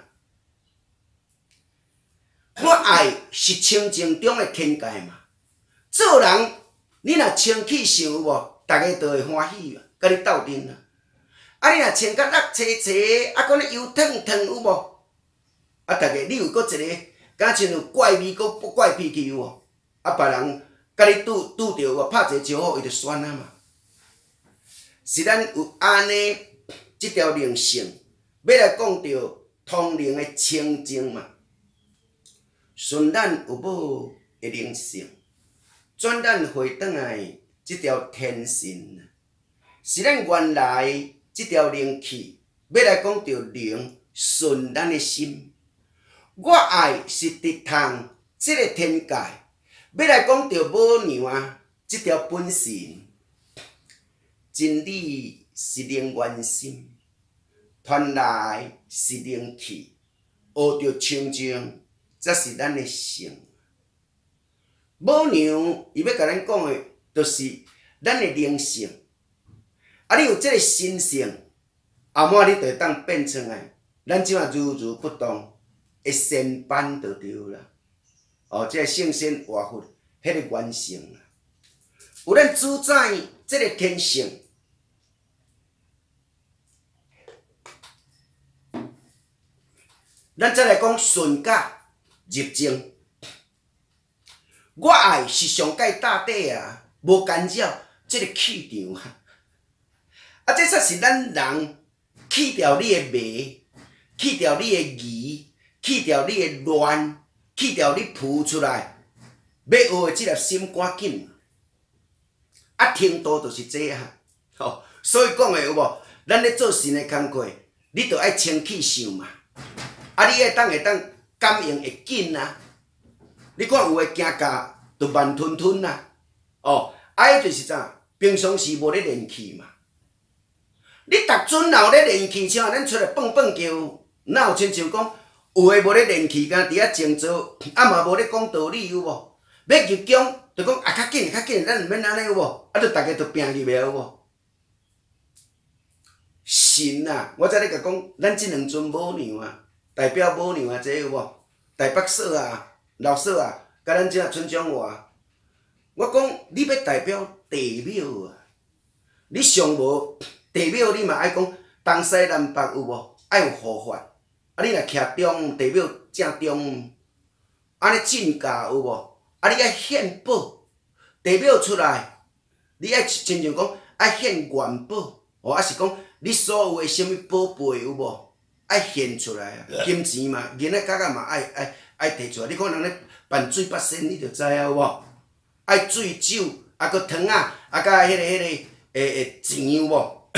我爱是清净中的天界嘛。做人你若清气上有无，大家都会欢喜嘛，甲你斗阵啊。啊，你若穿甲落切切，啊，搁咧油烫烫有无？啊，大家你有搁一个，敢像有怪味，搁不怪脾气有无？啊，别人。甲你拄拄着无，拍一个招呼，伊就选啊嘛。是咱有安尼即条灵性，要来讲着通灵的清净嘛。顺咱有无的灵性，转咱回转来即条天神，是咱原来即条灵气，要来讲着灵顺咱的心。我爱是直通即个天界。要来讲着母娘啊，即条本性，真理是灵源心，传来是灵气，学着清净，则是咱的性。母娘伊要甲咱讲的，就是咱的灵性。啊，你有即个心性，后末你就会当变成来，咱即马如如不动的仙班就对啦。哦，即个圣仙活佛，迄个原性啊，有咱主宰即个天性， 咱再来讲顺甲入情。我爱是上界大底啊，无干扰即个气场啊。啊，这才是咱人去掉你的迷，去掉你的疑，去掉你的乱，去掉你浮出来要学的即粒心，赶紧。啊，程度就是这啊，吼，所以讲的有无？咱咧做神的工课，你着爱清气想嘛。啊，你爱当会当感应会紧啊。你看有诶行家着慢吞吞啊，哦，啊，迄就是啥？平常时无咧练气嘛。你逐阵若有咧练气，像咱出来蹦蹦叫，哪有亲像讲有诶无咧练气，敢伫遐静坐，啊嘛无咧讲道理有无？要入宫，就讲啊较紧较紧，咱毋免安尼有无？啊，着逐个着拼入来有无？神啊！我才咧甲讲，咱即两尊母娘啊，代表母娘啊，这有无？台北嫂啊、老嫂啊，甲咱即啊村长话，我讲你要代表地庙啊，你上无地庙，你嘛爱讲东西南北有无？爱有护法。啊，你若徛中地庙正中，安尼进价有无？啊，你爱献宝，地庙出来，你爱亲像讲爱献元宝，哦，还是讲你所有诶什物宝贝有无？爱献出来啊！金钱嘛，银仔角仔嘛爱爱爱摕出来。你看人咧办水八仙，你着知影有无？爱水酒，啊，搁糖啊，啊，甲迄个迄个诶诶钱有无？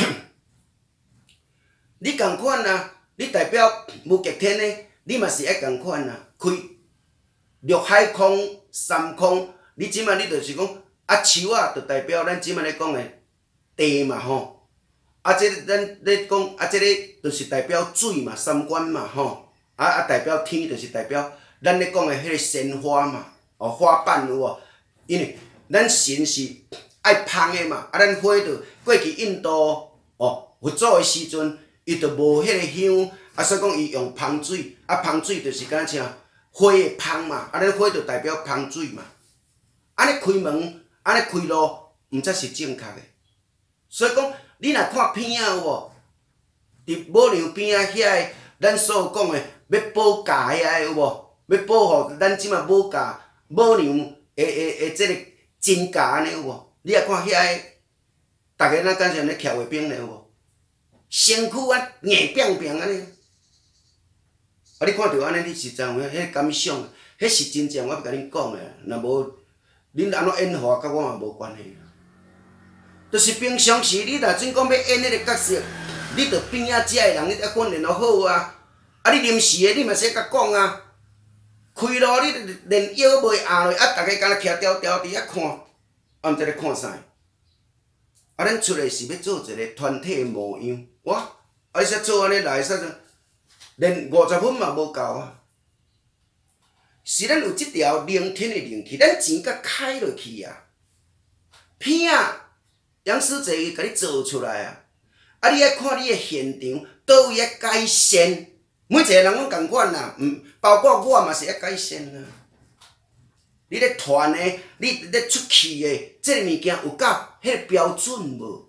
你共款啊！你代表武极天诶，你嘛是爱共款啊！开陆海空三空，你即摆你就是讲啊，树啊，就代表咱即摆咧讲诶地嘛吼。啊，这咱咧讲啊，这个就是代表水嘛，三观嘛吼。啊啊，代表天就是代表咱咧讲诶迄个鲜花嘛，哦，花瓣有无？因为咱神是爱芳诶嘛，啊，咱花着过去印度哦，佛祖诶时阵。伊就无迄个香，啊，所以讲伊用芳水，啊，芳水就是敢像花的芳嘛，啊，咱花就代表芳水嘛。安尼开门，安尼开路，毋则是正确的。所以讲，你若看片仔有无？伫母娘边仔遐个，咱所有讲的要保驾遐个有无？要保护咱即马母驾母娘的的的即个真驾安尼有无？你若看遐个，逐个咱敢像咧徛卫兵咧有无？身躯啊硬扁扁安尼，啊！你看到安尼，你是知影迄感想，迄是真正我要甲恁讲的。若无恁安怎演化，甲我嘛无关系。就是平常时你若准讲要演迄个角色，你着边仔遮的人，你得训练得好啊。啊！你临时的你嘛使甲讲啊。开路你连腰袂压落，啊！逐个敢若徛条条伫遐看，啊！毋知咧看啥。啊！咱出来是要做一个团体模样。哇！啊！你说做安尼来煞连五十分嘛无够啊！是咱有即条聆听的灵气，咱钱甲开落去啊！片啊，杨师姐伊甲你做出来啊！啊！你爱看你的现场，倒位爱改善，每一个人拢共款啦，嗯，包括我嘛是爱改善啊！你咧传的，你咧出去的，即个物件有到迄个标准无？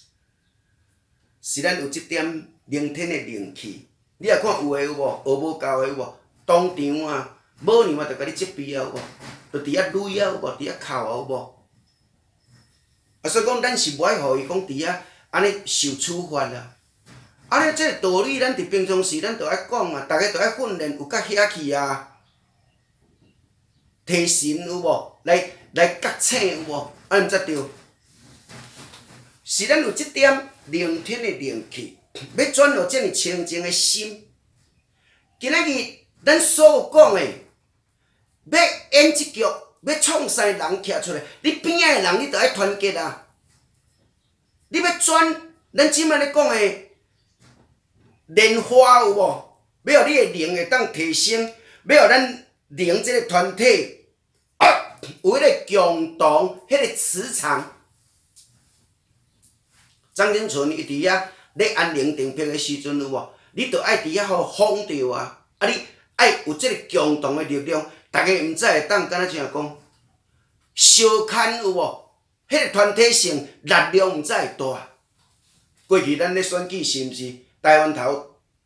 是咱有即点聆听的灵气，你也看有诶有无？学无够诶有无？当场啊，母娘啊，着甲你责备啊有无？着伫遐累啊有无？伫遐哭啊有无？啊，所以讲咱是无爱互伊讲伫遐安尼受处罚啊！安尼即个道理，咱伫平常时咱着爱讲啊，逐个着爱训练有到遐去啊，提神有无？来来觉醒有无？安毋则着？是咱有即点聆听的灵气，要转入这么清净的心。今仔日咱所有讲的，要演即剧，要创啥人徛出来，你边仔的人你着爱团结啊！你要转咱即摆咧讲的莲花有无？要互你的灵会当提升，要互咱灵即个团体啊有迄个共同迄个磁场。张景纯伊伫遐咧安宁定平的时阵有无？你着爱伫遐互放着啊！啊，你爱有即个共同的力量，逐个毋知会当敢若像讲相牵有无？迄个团体性力量毋知会大。过去咱咧选举是毋是台湾头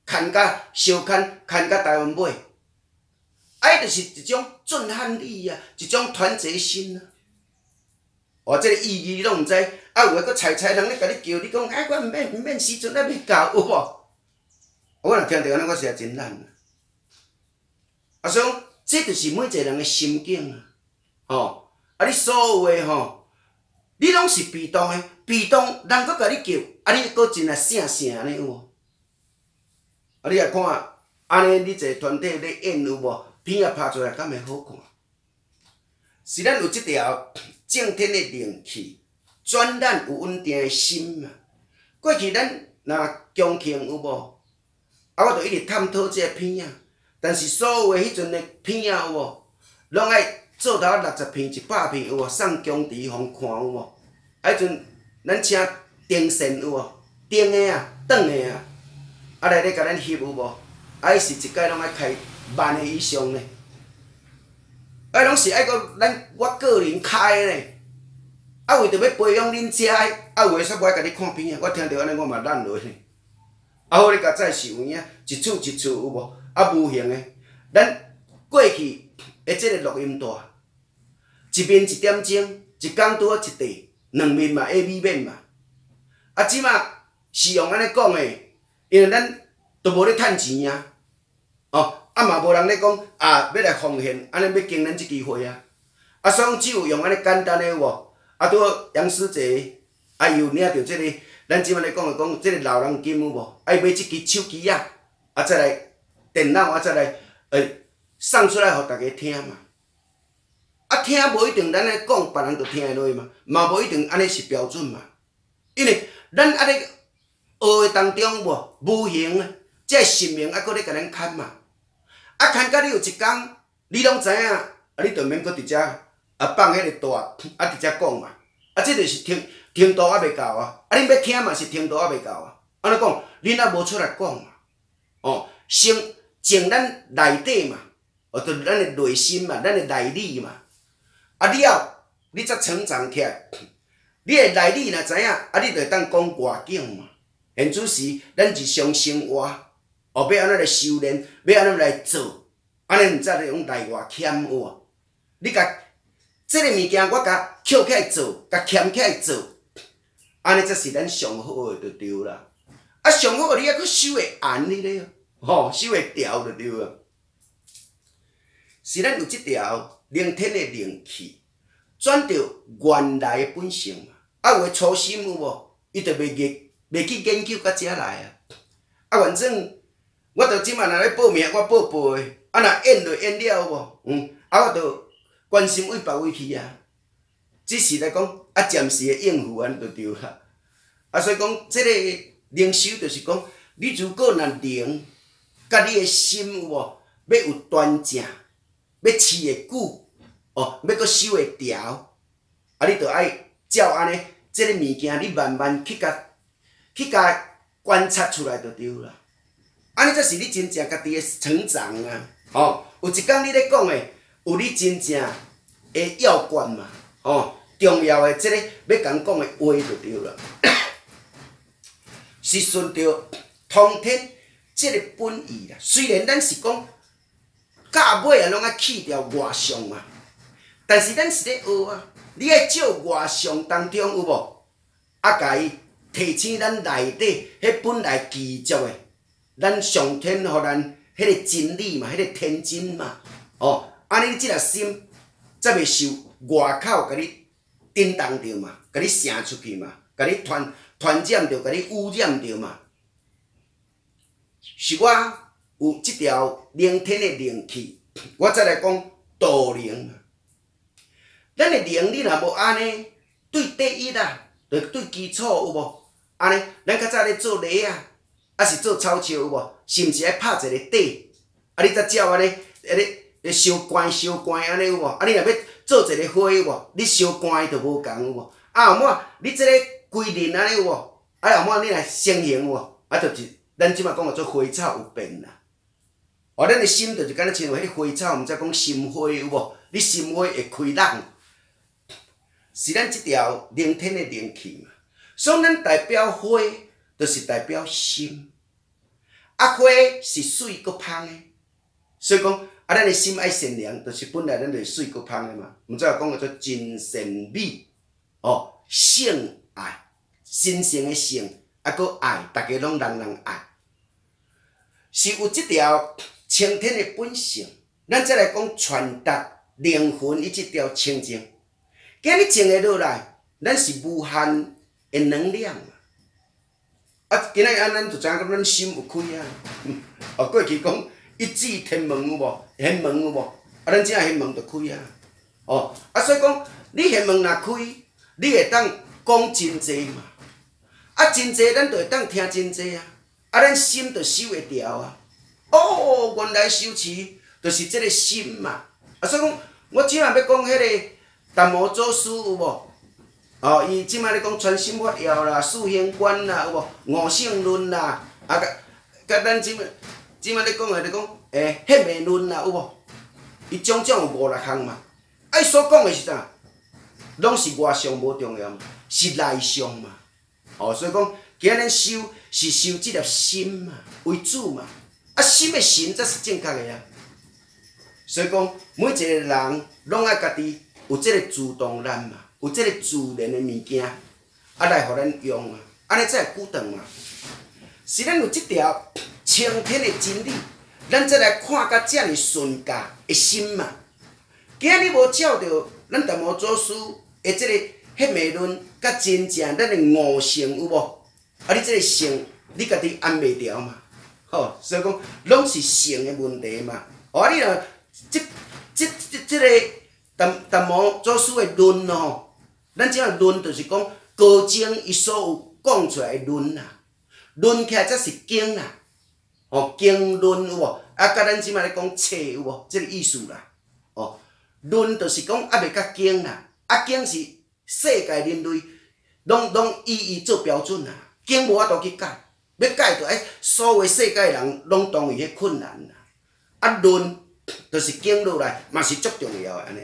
牵甲相牵，牵甲台湾尾。爱就是一种震撼力啊，一种团结心啊。哦，这个意义你拢毋知，啊有诶佫菜菜人咧甲你叫，你讲哎，我毋免毋免时阵还未到，有无？我若听着安尼，我实在真懒啊。啊，所以讲，这就是每一个人诶心境啊。吼，啊，你所有诶吼，你拢是被动诶，被动人佫甲你叫，啊，你佫真来醒醒安尼有无？啊，你来看，安尼你一个团体咧演有无？片啊拍出来敢会好看？是咱有即条正天诶灵气，转咱有稳定诶心嘛。过去咱若强庆有无？啊，我著一直探讨即个片啊，但是所有诶迄阵诶片啊有无，拢爱做头六十片、一百片有无？送强池互看有无？啊，迄阵咱请电线有无？电诶啊，短诶啊，啊来咧甲咱翕有无？啊，伊是一届拢爱开万个以上呢。啊，拢是爱个咱我个人开呢。啊，为着要培养恁遮的，啊有诶煞无爱甲你看片啊，我听着安尼我嘛懒落呢。啊，好，你甲再是有影，一厝一厝有无？啊，无形诶，咱过去诶即个录音带，一面一点钟，一工拄好一块，两面嘛 A B 面嘛。啊，即马是用安尼讲诶，因为咱都无咧趁钱啊，哦。啊嘛无人咧讲啊，要来奉献，安尼要经咱即支会啊。啊，所以讲只有用安尼简单诶有无？啊，拄好杨师姐啊，伊有领着即个，咱即摆咧讲诶讲，即个老人金有无？啊，伊买即支手机啊，啊再来电脑啊，再来诶送出来互大家听嘛。啊，听无一定咱咧讲，别人就听会落嘛，嘛无一定安尼是标准嘛。因为咱安尼学诶当中无无形啊，即个神明啊，搁咧甲咱牵嘛。啊，牵到你有一工，你拢知影，啊，你就免搁伫遮啊放迄个带，啊伫遮讲嘛。啊，这就是听听度还袂够啊。啊，恁要听嘛是听度还袂够啊。安尼讲，恁还无出来讲嘛？哦，先静咱内底嘛，哦，就是咱的内心嘛，咱的内里嘛。啊，了后你才成长起来。你的内里若知影，啊，你就会当讲外境嘛。现主时咱日常生活。哦，要安怎来修炼，要安怎来做，安尼毋则着用内外欠有无？你甲即个物件，我甲捡起来做，甲欠起来做，安尼才是咱上好诶，就对啦。啊，上好你还佫守会安尼咧，吼，守会调就对啊。是咱有即条灵天诶灵气，转着原来诶本性嘛。啊，有诶初心有无？伊着袂研袂去研究到遮来啊。啊，反正。我着即摆若咧报名，我报报诶，啊若演就演了有无？嗯，啊我着关心为别位去啊。只是来讲啊，暂时诶应付安就对啦。啊，所以讲即个灵修就是讲，你如果若灵，甲你诶心有无？要有端正，要持会久，哦，要阁守会调，啊，你着爱照安尼，即个物件你慢慢去甲去甲观察出来就对啦。安尼才是你真正家己诶成长啊！哦，有一工你咧讲诶，有你真正诶要诀嘛？哦，重要诶，即个要讲讲诶话就对了，是顺着通天即个本意啦。虽然咱是讲到尾啊，拢爱去掉外相嘛，但是咱是咧学啊。你爱照外相当中有无？啊，甲伊提醒咱内底迄本来基足诶。咱上天予咱迄个真理嘛，迄个天真嘛，哦，安尼你即个心才袂受外口甲你震动着嘛，甲你射出去嘛，甲你传传染着，甲你污染着嘛。是我有即条灵天的灵气，我再来讲道灵。咱的灵你若无安尼，对第一啊，着对基础有无？安尼，咱较早咧做犁啊。啊是做草树有无？是毋是爱拍一个底？啊，你才照安尼，安尼烧关烧关安尼有无？啊，你若要做一个花有无？你烧关就无共有无？啊，后末你即个规律安尼有无？啊，后末你来成形有无？啊，就是咱即马讲个做花草有变啦。哦，咱的心就是敢若亲像迄花草，毋则讲心花有无？你心花会开朗，是咱即条灵天的灵气嘛。所以咱代表花。就是代表心， 啊，花是水搁芳的，所以讲啊，咱的心爱善良，就是本来咱就是水搁芳的嘛。毋知有讲叫做真善美哦，性爱，神圣的性，啊，搁爱，大家拢人人爱，是有即条青天的本性。咱再来讲传达灵魂伊即条清净，今日静下落来，咱是无限的能量。啊，今仔日咱就知影讲，咱心有开啊。哦，过去讲一指天门有无？天门有无？啊，咱即下天门就开啊。哦，啊，所以讲你天门若开，你会当讲真济嘛。啊，真济咱就会当听真济啊。啊，咱心就守会牢啊。哦，原来修持就是即个心嘛。啊，所以讲我即下要讲迄个达摩祖师有无？哦，伊即摆咧讲传心法要啦、四行观啦，有无五性论啦，啊，甲甲咱即摆即摆咧讲诶，咧讲诶黑命论啦，有无？伊种种有五六项嘛。啊，伊所讲诶是啥？拢是外相无重要，是内相嘛。哦，所以讲今仔咱修是修即粒心嘛为主嘛。啊，心诶神才是正确诶啊。所以讲每一个人拢爱家己有即个自动力嘛。有即个自然的物件，啊来互咱用啊，安尼才会久长嘛。是咱有即条青天的真理，咱才来看甲遮尔顺价的心嘛。今仔日无照着咱达摩祖师的即个黑昧论，甲真正咱的悟性有无？啊，你即个性，你家己安袂牢嘛？吼，所以讲拢是性的问题嘛。哦，啊，你若即即即即个达达摩祖师的论哦。咱即个论就是讲高僧伊所有讲出来的论啦，论起来才是经啦，哦经论有无？啊，甲咱即摆咧讲册有无？即个意思啦，哦论就是讲还袂甲经啦，啊经是世界人类拢拢以伊做标准啦，经无法度去改，要改就爱所有世界人拢同伊迄困难啦，啊论就是经落来嘛是足重要的安尼。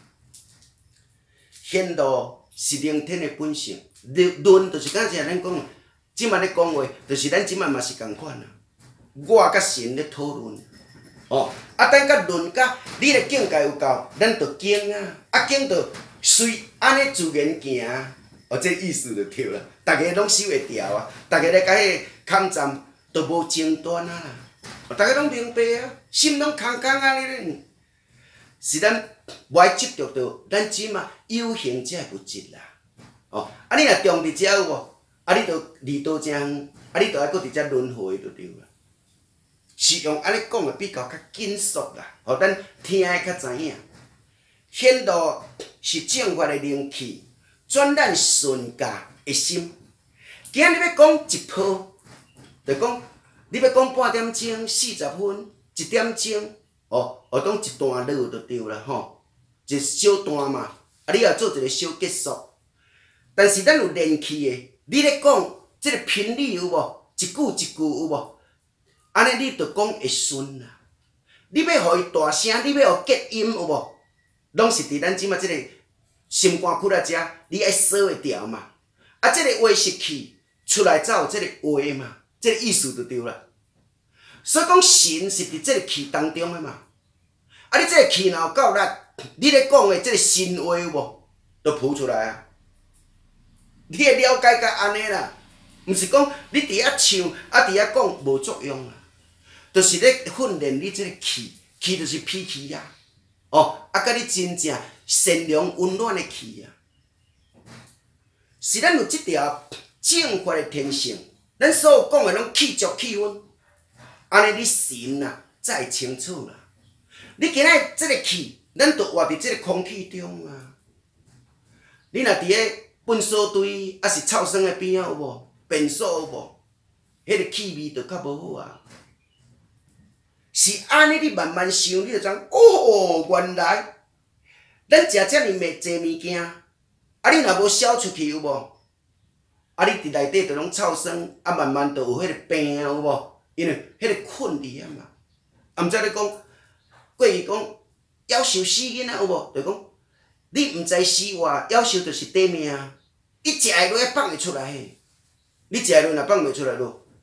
显露是灵天的本性，论就是刚才咱讲，即摆咧讲话，就是咱即摆嘛是共款啊。我甲神咧讨论，哦，啊，等甲论甲你的境界有够，咱就经啊，啊经就随安尼自然行啊，哦，这意思就对啦。大家拢守会牢啊，大家咧甲迄个空站都无争端啊啦，大家拢明白啊，心拢空空啊咧。是咱无爱执着到咱即马有形才会物质啦，哦，啊你若中伫遮有无？啊你着离道正远，啊你着爱搁伫遮轮回就对啦。是用安尼讲的比较较紧缩啦，互咱听的较知影。显露是正法的灵气，转咱顺价的心。今日要讲一波，就讲你要讲半点钟、四十分、一点钟。哦，学讲一段落就对啦吼，一小段嘛，啊，你也做一个小结束。但是咱有练气的，你咧讲即个频率有无？一句一句有无？安尼你着讲会顺啦。你要互伊大声，你要互结音有无？拢是伫咱即马即个心肝窟仔遮，你爱锁会牢嘛。啊，即个话是气出来才有即个话嘛，即个意思就对啦。所以讲神是伫即个气当中的嘛，啊！你即个气若有够力，你咧讲的即个神话有无，就浮出来啊！你会了解甲安尼啦，毋是讲你伫遐唱啊，伫遐讲无作用啦，就是咧训练你即个气，气就是脾气啊，哦，啊，甲你真正善良温暖的气啊，是咱有即条正法的天性，咱所有讲的拢气足气氛。安尼你神啊才会清楚啦。你今仔即个气，咱着活伫即个空气中啊。你若伫个粪扫堆，啊是臭酸的边仔有无？便所有无？迄个气味着较无好啊。是安尼，你慢慢想，你就知哦，原来咱食遮尔济物件，啊你若无消出去有无？啊你伫内底着拢臭酸，啊慢慢着有迄个病有无？因为迄个困伫遐嘛，啊，毋知你讲过去讲夭寿死囡仔有无？就讲你毋知死活，夭寿就是短命，你食的落放会出来，你食的落若放袂出来落，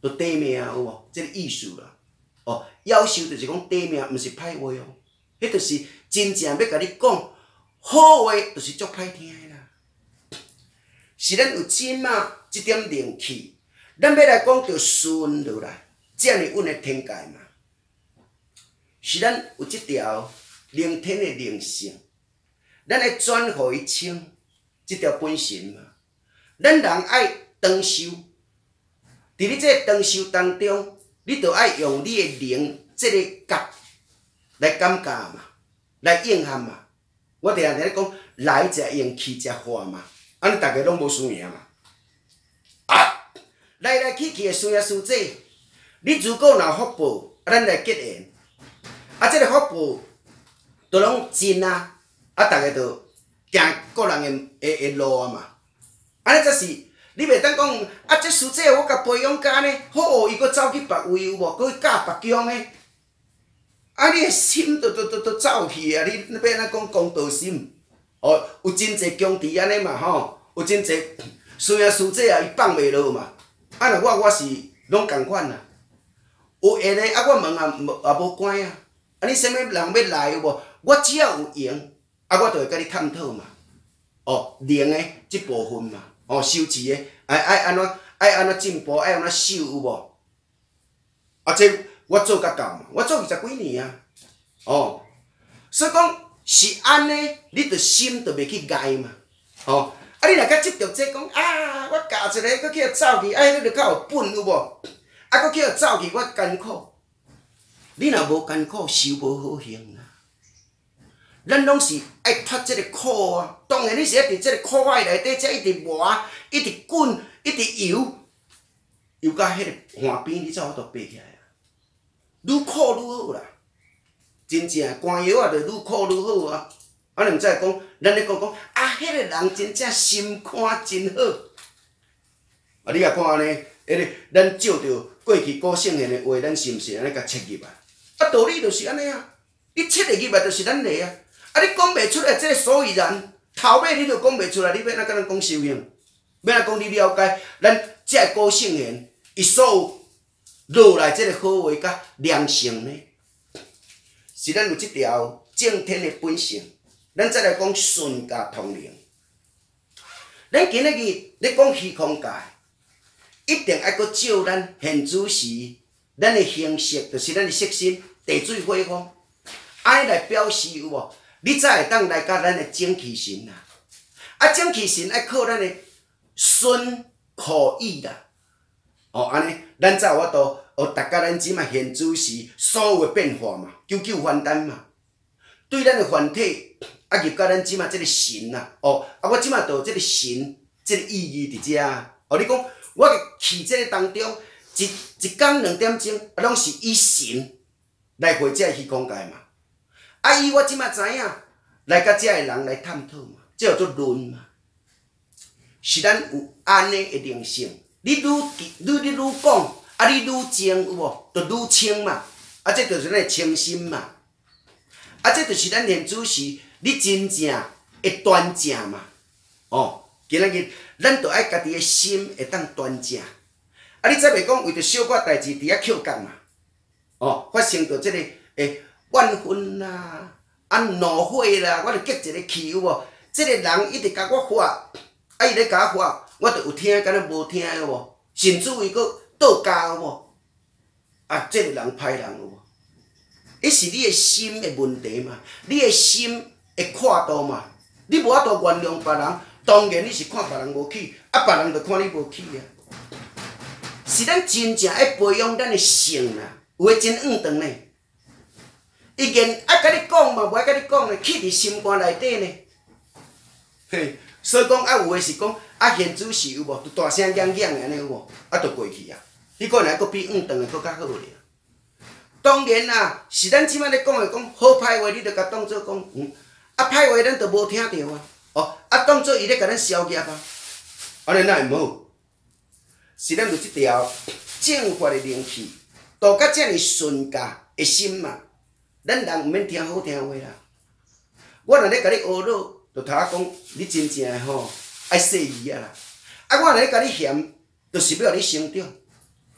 就短命有无？即、这个意思啦。哦，夭寿就是讲短命，毋是歹话哦。迄就是真正要甲你讲好话，就是足歹听的啦。是咱有即马即点灵气，咱要来讲着顺落来，遮尔稳的天界嘛。是咱有即条灵天的灵性，咱来转互伊清即条本性嘛。咱人爱长寿，伫你这个长寿当中，你着爱用你的灵即个觉来感觉嘛，来应验嘛。我定定咧讲，来者用，去者化嘛，安尼大家拢无输赢嘛。啊，来来去去的师爷师姐，你如果若福报，啊，咱来结缘。啊，即、这个福报，都拢真啊！啊，逐个就行个人的的的路啊嘛。安尼则是，你袂当讲啊，这师姐我甲培养甲安尼，好，伊搁走去别位有无？搁去教别疆的。啊，你的心都都都都走去啊！你要安怎讲公道心？哦，有真侪强敌安尼嘛吼，有真侪师兄师姐啊，伊放袂落嘛。啊，若我我是拢共款啦。有缘的啊，我门也也无关啊。啊！你啥物人要来有无？我只要有闲，啊，我就会甲你探讨嘛。哦，灵的即部分嘛，哦，修持的爱爱安怎爱安怎进步，爱安怎修有无？啊，这我做甲到嘛，我做二十几年啊。哦，所以讲是安尼，你着心着袂去碍嘛。哦，啊，你若甲执着这讲啊，我教一个，佮去走去，啊，迄个着较有本有无？啊，佮去走去，我艰苦。你若无艰苦，修无好行啦。咱拢是爱脱即个苦啊。当然，你是爱伫即个苦海内底，才一直磨，一直滚，一直游，游到迄个岸边，你才有法度爬起来啊。愈苦愈好啦，真正寒药啊，着愈苦愈好啊。啊，毋知讲，咱咧讲讲啊，迄个人真正心肝真好。啊，你也看安尼，迄个咱照着过去古圣贤的话，咱是毋是安尼甲切入啊？啊，道理就是安尼啊！你切入去嘛，就是咱个啊！啊，你讲袂出来，这个所以然，头尾你就讲袂出来，你要哪甲咱讲修行？要哪讲你了解咱这个古圣贤伊所有落来这个好话甲良性呢？是咱有即条正天的本性，咱再来讲顺加通灵。咱今仔日咧讲虚空界，一定爱搁照咱现主时。咱的形式就是咱的色身，地水火风，安尼来表示有无？你才会当来甲咱的精气神啦。啊，精气神爱靠咱的顺苦意啦。哦，安尼，咱才有法度学达到咱即马现主时所有的变化嘛，九九还丹嘛。对咱的凡体，啊入到咱即马即个神啦。哦，啊我即马就有即个神，即个意义伫遮啊。哦，你讲我去即个当中。一一工两点钟，啊，拢是以神来回这虚空界嘛。啊，以我即马知影，来甲遮个人来探讨嘛，这叫做论嘛。是咱有安尼的灵性，你愈愈你愈讲，啊，你愈精有无？就愈清嘛。啊，这就是咱的清心嘛。啊，这就是咱现主时，你真正会端正嘛。哦，今仔日咱着爱家己的心会当端正。啊！你则袂讲为着小可代志伫遐扣工嘛？哦，发生着即个诶怨愤啦、啊怒火啦，我着激一个气有无？即、这个人一直甲我发，啊伊咧甲我发，我着有听，敢若无听有无？甚至于佫倒加有无？啊，即、这个人歹人有无？迄是你的心的问题嘛？你的心的看度嘛？你无法度原谅别人，当然你是看别人无起，啊别人着看你无起啊。是咱真正爱培养咱的性啦，有诶真硬长呢。伊愿爱甲你讲嘛，无爱甲你讲呢，起伫心肝内底呢。嘿，所以讲啊，有诶是讲啊，现主是有无，就大声嚷嚷安尼有无，啊，就过去啊。你可能佫比硬长诶佫较好咧。当然啦，是咱即摆咧讲诶，讲好歹话，你着甲当做讲，嗯，啊歹话咱着无听着啊，哦，啊当做伊咧甲咱消业啊，安尼哪会无好？是咱有即条正法的灵气，度甲遮尔顺家的心嘛。咱人毋免听好听话啦。我若咧甲你学老，就头仔讲你真正诶吼爱细腻啊啦。啊，我若咧甲你嫌，就是要互你成长。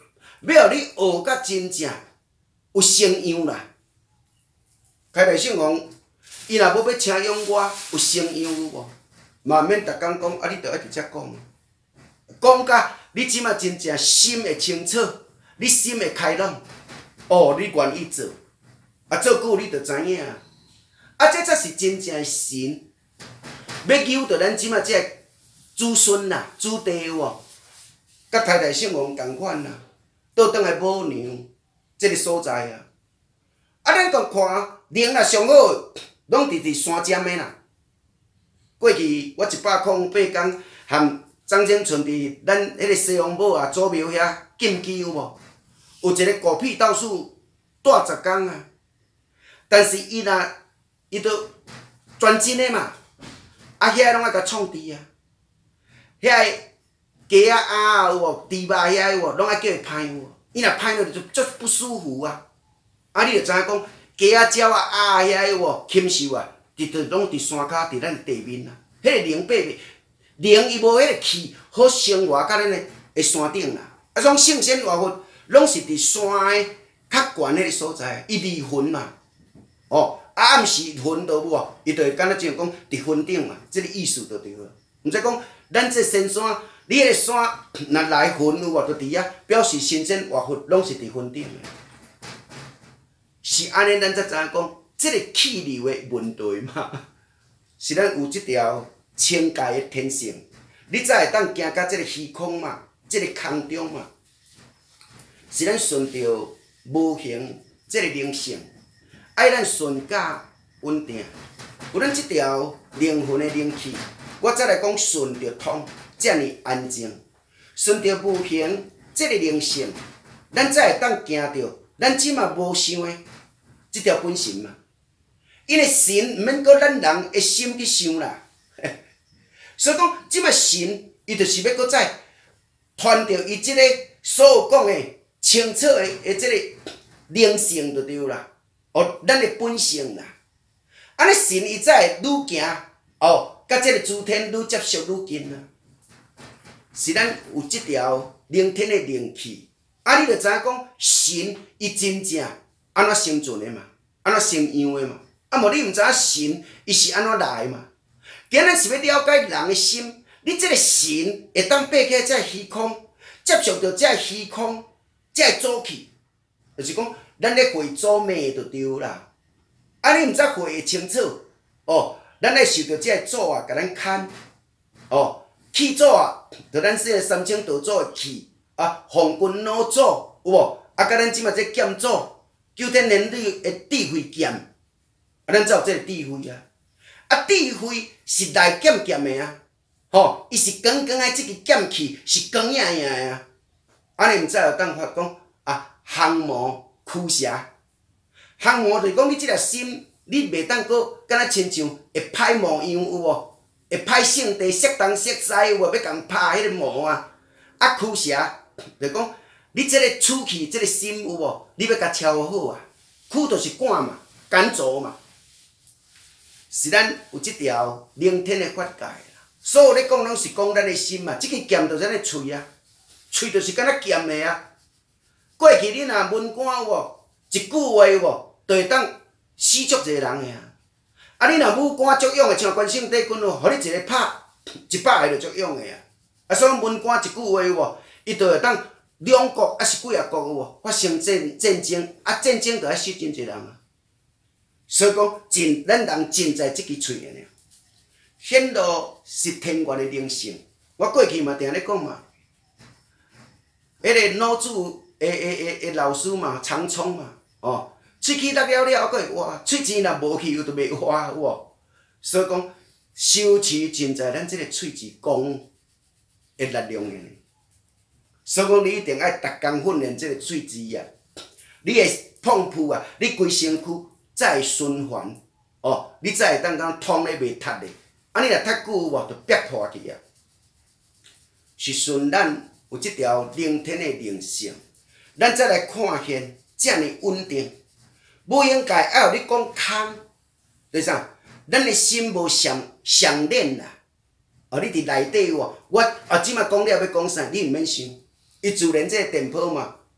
要互你学甲真正有成样啦。开台圣王，伊若要要请用我有成样有无？嘛免逐工讲，啊，你着爱直接讲，讲甲你即马真正心会清楚，你心会开朗，哦，你愿意做，啊，做久你着知影，啊，这才是真正诶神。要求着咱即马即个子孙啦、子弟有无？甲太太圣王共款啦，倒转来母娘即个所在啊。啊，咱共看灵啦上好，拢伫伫山尖诶啦。过去我一百空八工，含张景纯伫咱迄个西王母啊祖庙遐禁忌有无？有一个孤僻道士住十工啊，但是伊若伊都专真诶嘛。啊，遐拢爱甲创治啊，遐个鸡啊鸭有无？猪肉遐有无？拢爱叫伊歹有无？伊若歹了就足不舒服啊！啊，你着知影讲鸡啊、鸟啊、鸭遐有无？禽兽啊，直直拢伫山骹，伫咱地面啊。迄个灵爬袂，灵伊无迄个气好生活，甲咱个个山顶啦。啊，种圣仙活佛拢是伫山个较悬迄个所在，伊离魂嘛，哦。啊，暗时云倒有无？伊就会敢若像讲伫云顶嘛，即个意思就对了。毋知讲咱这仙山，你迄个山若来云有无？就伫遐，表示神仙活佛拢是伫云顶的。是安尼，咱才知影讲，即个气流的问题嘛，是咱有即条清界的天性，你才会当行到即个虚空嘛，即个空中嘛，是咱顺着无形即个灵性。爱咱顺甲稳定，有咱即条灵魂的灵气，我再来讲顺着通，遮尔安静。顺着无形即个灵性，咱才会当行着咱即马无想的即条本性嘛。因为神毋免搁咱人的心去想啦，所以讲即马神伊就是要搁再传着伊即个所有讲的清楚的的即个灵性就对啦。哦，咱的本性啦，安尼神伊才会愈行哦，甲即个诸天愈接触愈近啊。是咱有即条灵天的灵气，啊，你着知影讲神伊真正安怎生存的嘛，安怎生样的嘛。啊，无你毋知影神伊是安怎来的嘛。今日是要了解人的心，你即个神会当爬起即个虚空，接触到即个虚空，即个祖气，就是讲。咱咧会祖妹就对啦，啊你毋知会会清楚哦，咱咧受到即个祖啊，甲咱牵哦，气祖啊，着咱说三清道祖的气啊，皇君老祖有无？啊，甲咱即马这剑祖，九天连女的智慧剑，啊，咱才有即个智慧啊。啊，智慧是来剑剑的啊，吼，伊是光光的即个剑气是光影影的啊，安尼毋知有当发讲啊，降魔。驱邪，降魔就是讲你即个心，你袂当搁敢若亲像会歹模样有无？会歹性地色东色西有无？要共拍迄个魔啊！啊驱邪，就讲你即个处气，即个心有无？你要甲调好啊！驱就是赶嘛，赶走嘛。是咱有即条灵天的法界啦。所有咧讲拢是讲咱的心嘛，即个剑就是咱的喙啊，喙就是敢若剑的啊。过去你若文官有无？一句话有无？就会当死足侪人个啊！啊，你若武官足勇个，像关圣帝君哦，互你一个拍一百个就足勇个啊！啊，所以文官一句话有无？伊就会当两国啊是几啊国有无？发生战战争，啊战争就爱死真侪人啊！所以讲，真咱人真在即支喙个呢，显露是天元的灵性。我过去嘛定咧讲嘛，迄、那个脑子。诶诶诶诶，老师嘛，长冲嘛，哦，喙齿落了了，还佫会活，喙钱若无去，又就袂活有无？所以讲，修持真在咱即个喙齿讲的力量呢。所以讲，你一定爱逐工训练即个喙齿啊，你会碰触啊，你规身躯才会循环，哦，你才会当讲通咧袂塌咧。啊，你若太久有无，就憋破去啊。是顺咱有即条灵天的灵性。咱再来看现遮尔稳定，无应该爱互你讲空，对啥？咱的心无上上练啦。哦，你伫内底有无？我啊，即马讲了要讲啥？你毋免想，伊自然这个电波嘛，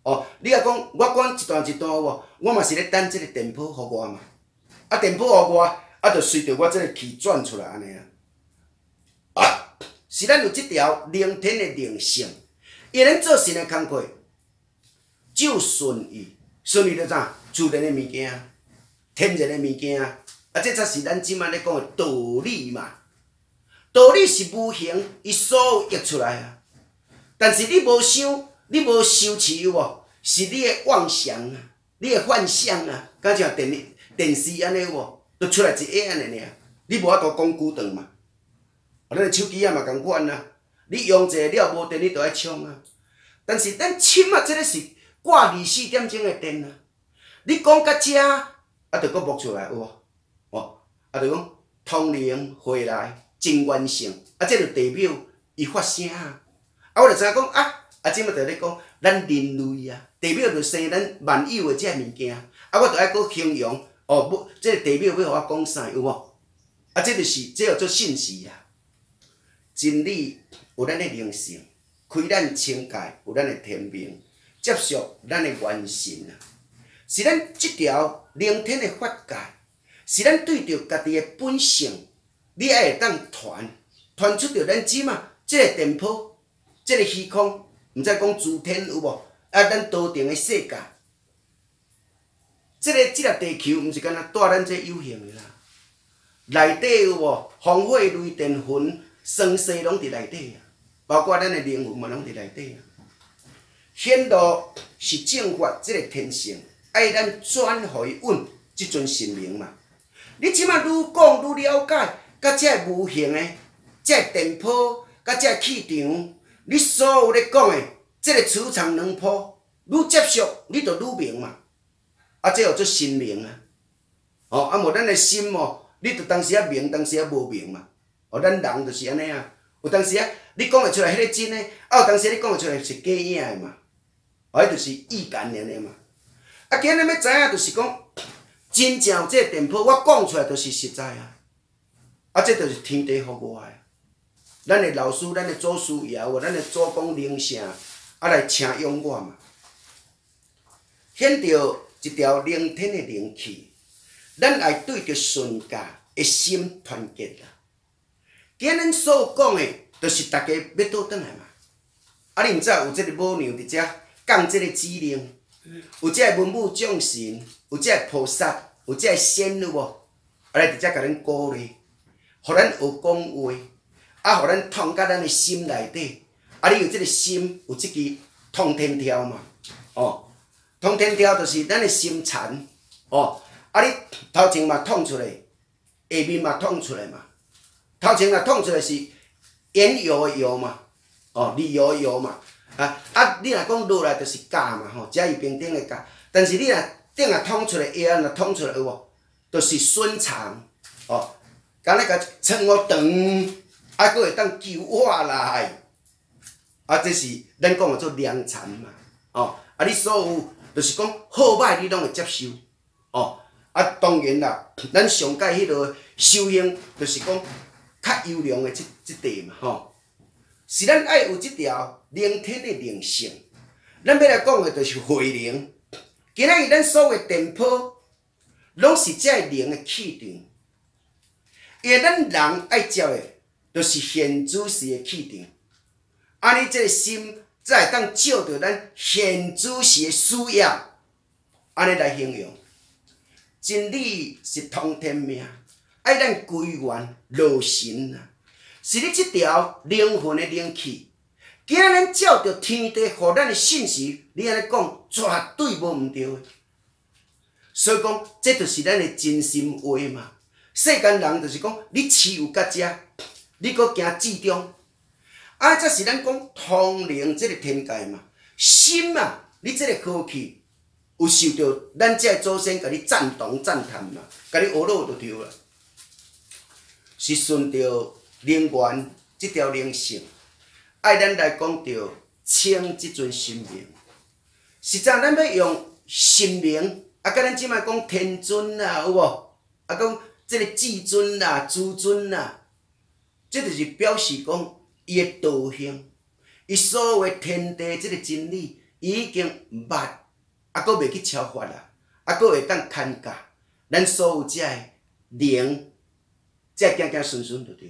哦，你若讲我管一段一段有无？我嘛是咧等即个电波互我嘛。啊，电波互我，啊，就随着我即个气转出来安尼啊。啊，是咱有即条灵天的灵性，伊咱做神的工课，只有顺意，顺意就啥？自然的物件，天然的物件，啊，这才是咱即摆咧讲的道理嘛。道理是无形，伊所有溢出来啊。但是你无想，你无受持有无？是你的妄想啊，你的幻想啊，敢像电电视安尼有无？都出来一个安尼尔，你无法度讲久长嘛。啊，咱的手机啊嘛共款啊，你用者了无电，你就爱充啊。但是咱深啊，这个是挂二十四点钟的电啊。你讲到遮，啊，就搁冒出来有无？哦，啊，就讲通灵回来真完成，啊，这就代表伊发声啊。啊，我就知影讲啊，啊，即摆就咧讲咱人类啊，代表就生咱万有的这物件，啊，我就爱搁形容哦，不，这个代表要互我讲啥有无？啊，这就是这叫做信息啊。真理有咱的灵性，开咱清界有咱的天命，接受咱的元神啊，是咱即条灵天的法界，是咱对着家己的本性，你爱会当传传出着咱即嘛，即个电波，即个虚空，毋知讲诸天有无？啊，咱多定的世界，即个即粒地球，毋是干那带咱这有形的啦，内底有无？风火雷电云。生死拢伫内底啊，包括咱的灵魂嘛，拢伫内底啊。显露是正法即个天性，爱咱转互伊稳即阵神明嘛。你即马愈讲愈了解，甲这无形的、这电波、甲这气场，你所有咧讲的即个磁场两波，愈接触你就愈明嘛。啊，这叫做神明啊。哦，啊无咱的心哦，你就当时啊明，当时啊无明嘛。哦，咱人就是安尼啊，有当时啊，你讲会出来迄个真诶，啊有当时你讲会出来是假影诶嘛，哦，迄就是意感尔诶嘛。啊，今日要知影就是讲，真正有这个电波，我讲出来就是实在啊。啊，这就是天地互我诶，咱诶老师、咱诶祖师爷有无？咱诶祖公灵性，啊来请用我嘛，显着一条灵天诶灵气，咱来对着顺家诶心团结啦。今咱所讲的，就是大家要倒转来嘛。啊，你毋知有即个母娘伫遮讲即个指令，有即个文武众神，有即个菩萨，有即个仙有无？啊，来伫遮甲咱鼓励，互咱学讲话，啊，互咱通到咱的心内底。啊，你有即个心，有即支通天条嘛？哦，通天条就是咱的心禅。哦，啊，你头前嘛通出来，下面嘛通出来嘛。头前若捅出来是言有的有嘛，哦，理有的有嘛，啊啊，你若讲落来就是假嘛吼，甲乙平等的假。但是你若顶若捅出来，下啊若捅出来有无？就是顺长，哦，敢若甲穿我长，啊，佫会当救我来，啊，这是咱讲的做良禅嘛，哦，啊，你所有就是讲好歹你拢会接受，哦，啊，当然啦，咱上界迄落修行就是讲。较优良的即即地嘛吼，是咱爱有即条灵天的灵性。咱要来讲的就是慧灵。今仔日咱所有的电波，拢是这灵的气场。因为咱人爱接的，就是现主时的气场。安尼，这个心才会当照着咱现主时的需要，安尼来形容。真理是通天命。爱咱归元落神啊，是你即条灵魂的灵气。今仔咱照着天地互咱的信息，你安尼讲绝对无毋对的。所以讲，这就是咱的真心话嘛。世间人就是讲，你持有到遮，你搁行至中，啊，这是咱讲通灵这个天界嘛。心啊，你这个好气有受到咱这祖先甲你赞同赞叹嘛，甲你学落就对啦。是顺着灵源即条灵性，爱咱来讲着清即尊神明。实在咱要用神明，啊，甲咱即摆讲天尊啦，有无？啊，讲即个至尊啦、诸尊啦，这就是表示讲伊的道行，伊所有的天地即个真理， 伊已经毋捌，啊，佫袂去超发啦，啊，佫会当牵架，咱所有遮个灵，才行行顺顺就对了。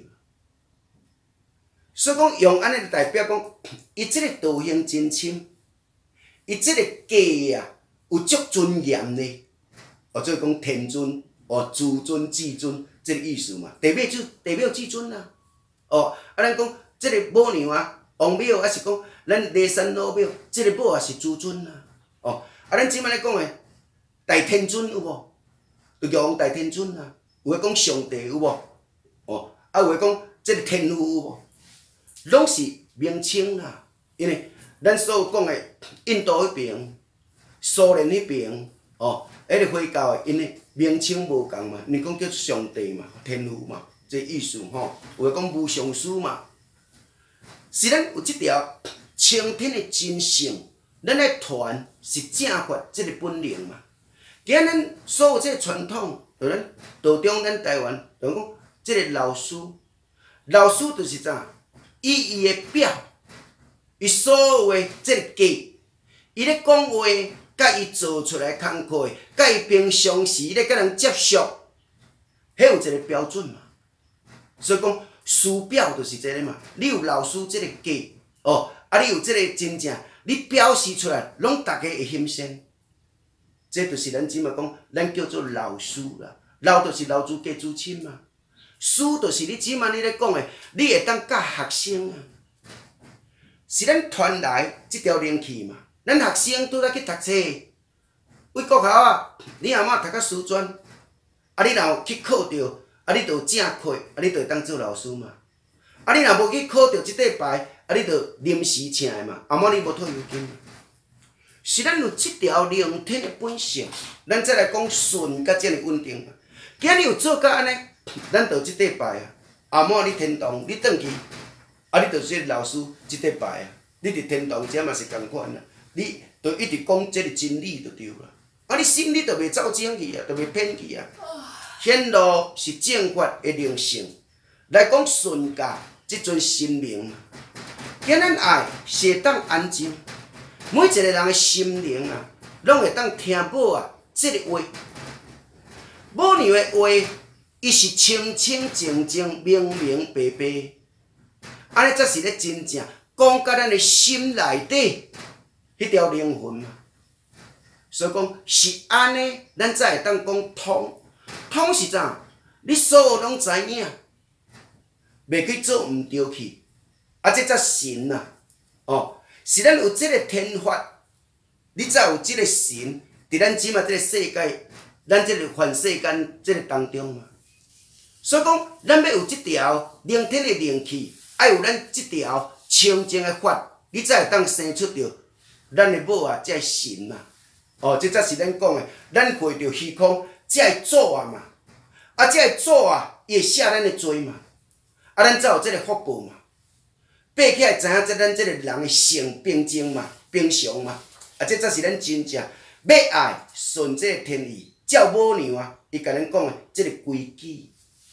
所以讲用安尼就代表讲，伊即个道行真深，伊即个家啊有足尊严的，或者讲天尊、哦自尊、至尊，即个意思嘛。地庙就地庙至尊啊，哦，啊，咱讲即个母娘啊，王庙还是讲咱骊山老庙，即个母也是至尊啊，哦，啊，咱即摆咧讲的大天尊有无？就玉皇大天尊啊，有诶讲上帝有无？哦，啊，有诶讲即个天父有无？拢是名称啦，因为咱所有讲的印度迄边、苏联迄边，哦，迄个回教的，因的名称无共嘛，你讲叫上帝嘛、天父嘛，这意思吼，有诶讲无上师嘛，是咱有即条青天的真性，咱来传是正法即个本领嘛。今仔咱所有即个传统，就咱道中咱台湾，就讲即个老师，老师就是怎？以伊的表，伊所有的即个价，伊咧讲话，甲伊做出来工课，甲伊平常时咧甲人接触，迄有一个标准嘛。所以讲师表就是这个嘛。你有老师即个价，哦，啊，你有即个真正，你表示出来，拢大家会欣赏。这就是咱即马讲，咱叫做老师啦。老就是老子家祖亲嘛。师就是你即摆你咧讲的，你会当教学生啊，是咱传来即条灵气嘛。咱学生拄则去读册，为国校啊，你阿嬷读到师专，啊，你若去考着，啊，你就有正课，啊，你就会当做老师嘛。啊，你若无去考着即礼拜，啊，你就临时请的嘛，阿嬷你无退休金。是咱有即条灵天的本性，咱再来讲顺甲遮尔稳定嘛。今日有做到安尼。咱就即礼拜啊，阿嬷你天堂，你转去，啊，你就是老师即礼拜啊，你伫天堂遮嘛是共款啊，你就一直讲即个真理就对啦。啊，你心里就袂走正去啊，就袂偏去啊。显露是正法的灵性，来讲顺教即尊神明嘛。今咱爱是会当安静，每一个人的心灵啊，拢会当听母啊即个话，母娘的话。伊是清清净净、明明白白，安尼才是咧真正讲甲咱的心内底迄条灵魂嘛。所以讲是安尼，咱才会当讲通。通是怎？你所有拢知影，袂去做毋对去，啊，这才神啊！哦，是咱有即个天法，你才有即个神伫咱即马即个世界，咱即个凡世间即个当中嘛。所以讲，咱要有即条灵天的灵气，爱有咱即条清净的法，你才会当生出着咱的母啊，才神嘛。哦，这才是咱讲的，咱过着虚空，才会主啊嘛。啊，才会主啊，伊会赦咱的罪嘛。啊，咱才有即个福报嘛。爬起来知影，即咱即个人的性平静嘛，平常嘛。啊，这才是咱真正要爱顺即个天意，照母娘啊，伊甲咱讲的即个规矩。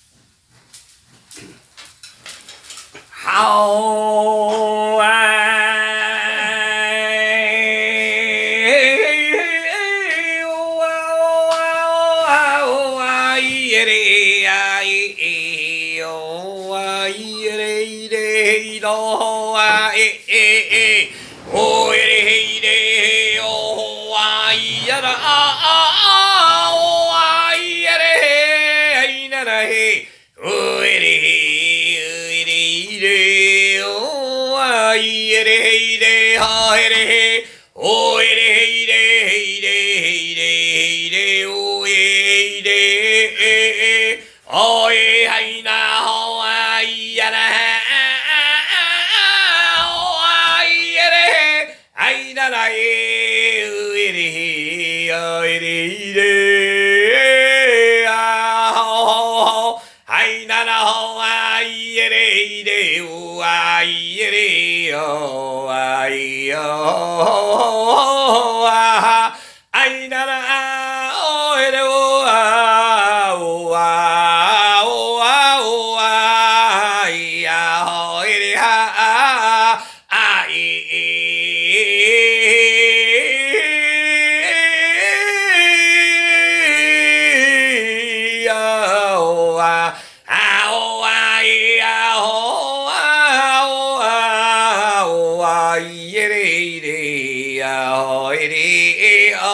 好啊！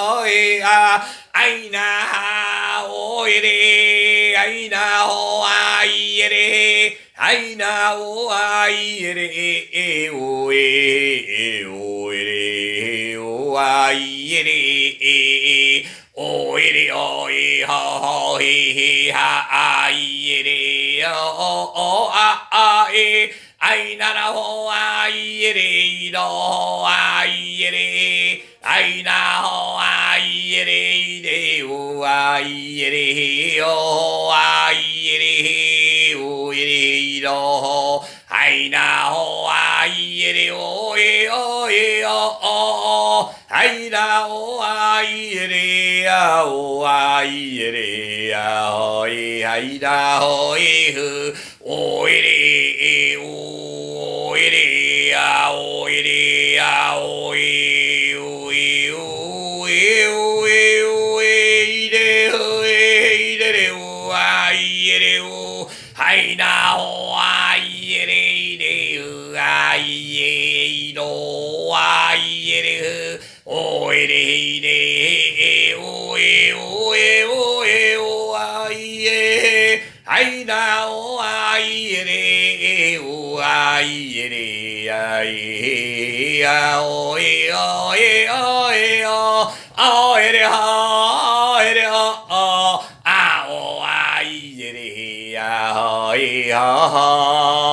哦诶啊，哎那哦耶嘞，哎那哦啊耶嘞，哎那哦啊耶嘞，哦耶哦耶嘞，哦啊耶嘞。哦耶哩哦耶吼吼嘿嘿哈啊耶哩哦哦哦啊啊耶，哎那那吼啊耶哩咯啊耶哩，哎那吼啊耶哩哩哦啊耶哩哦啊耶哩哦耶哩咯，哎那吼啊耶哩哦耶哦耶哦哦，哎那哦啊耶哩。呀哦啊耶嘞呀哦耶哎啦哦耶呵哦耶嘞哦耶嘞呀哦耶嘞呀哦耶哦耶哦耶哦耶哦耶嘞呵耶嘞嘞哦啊耶嘞哦哎啦哦啊耶嘞嘞哦啊耶咯啊耶嘞呵哦耶嘞嘞哦耶哦耶哦耶哦啊耶，哎那哦啊耶嘞哦啊耶嘞啊耶啊哦耶哦耶哦耶哦哦耶嘞哦耶嘞哦哦啊哦啊耶嘞啊哦耶哦。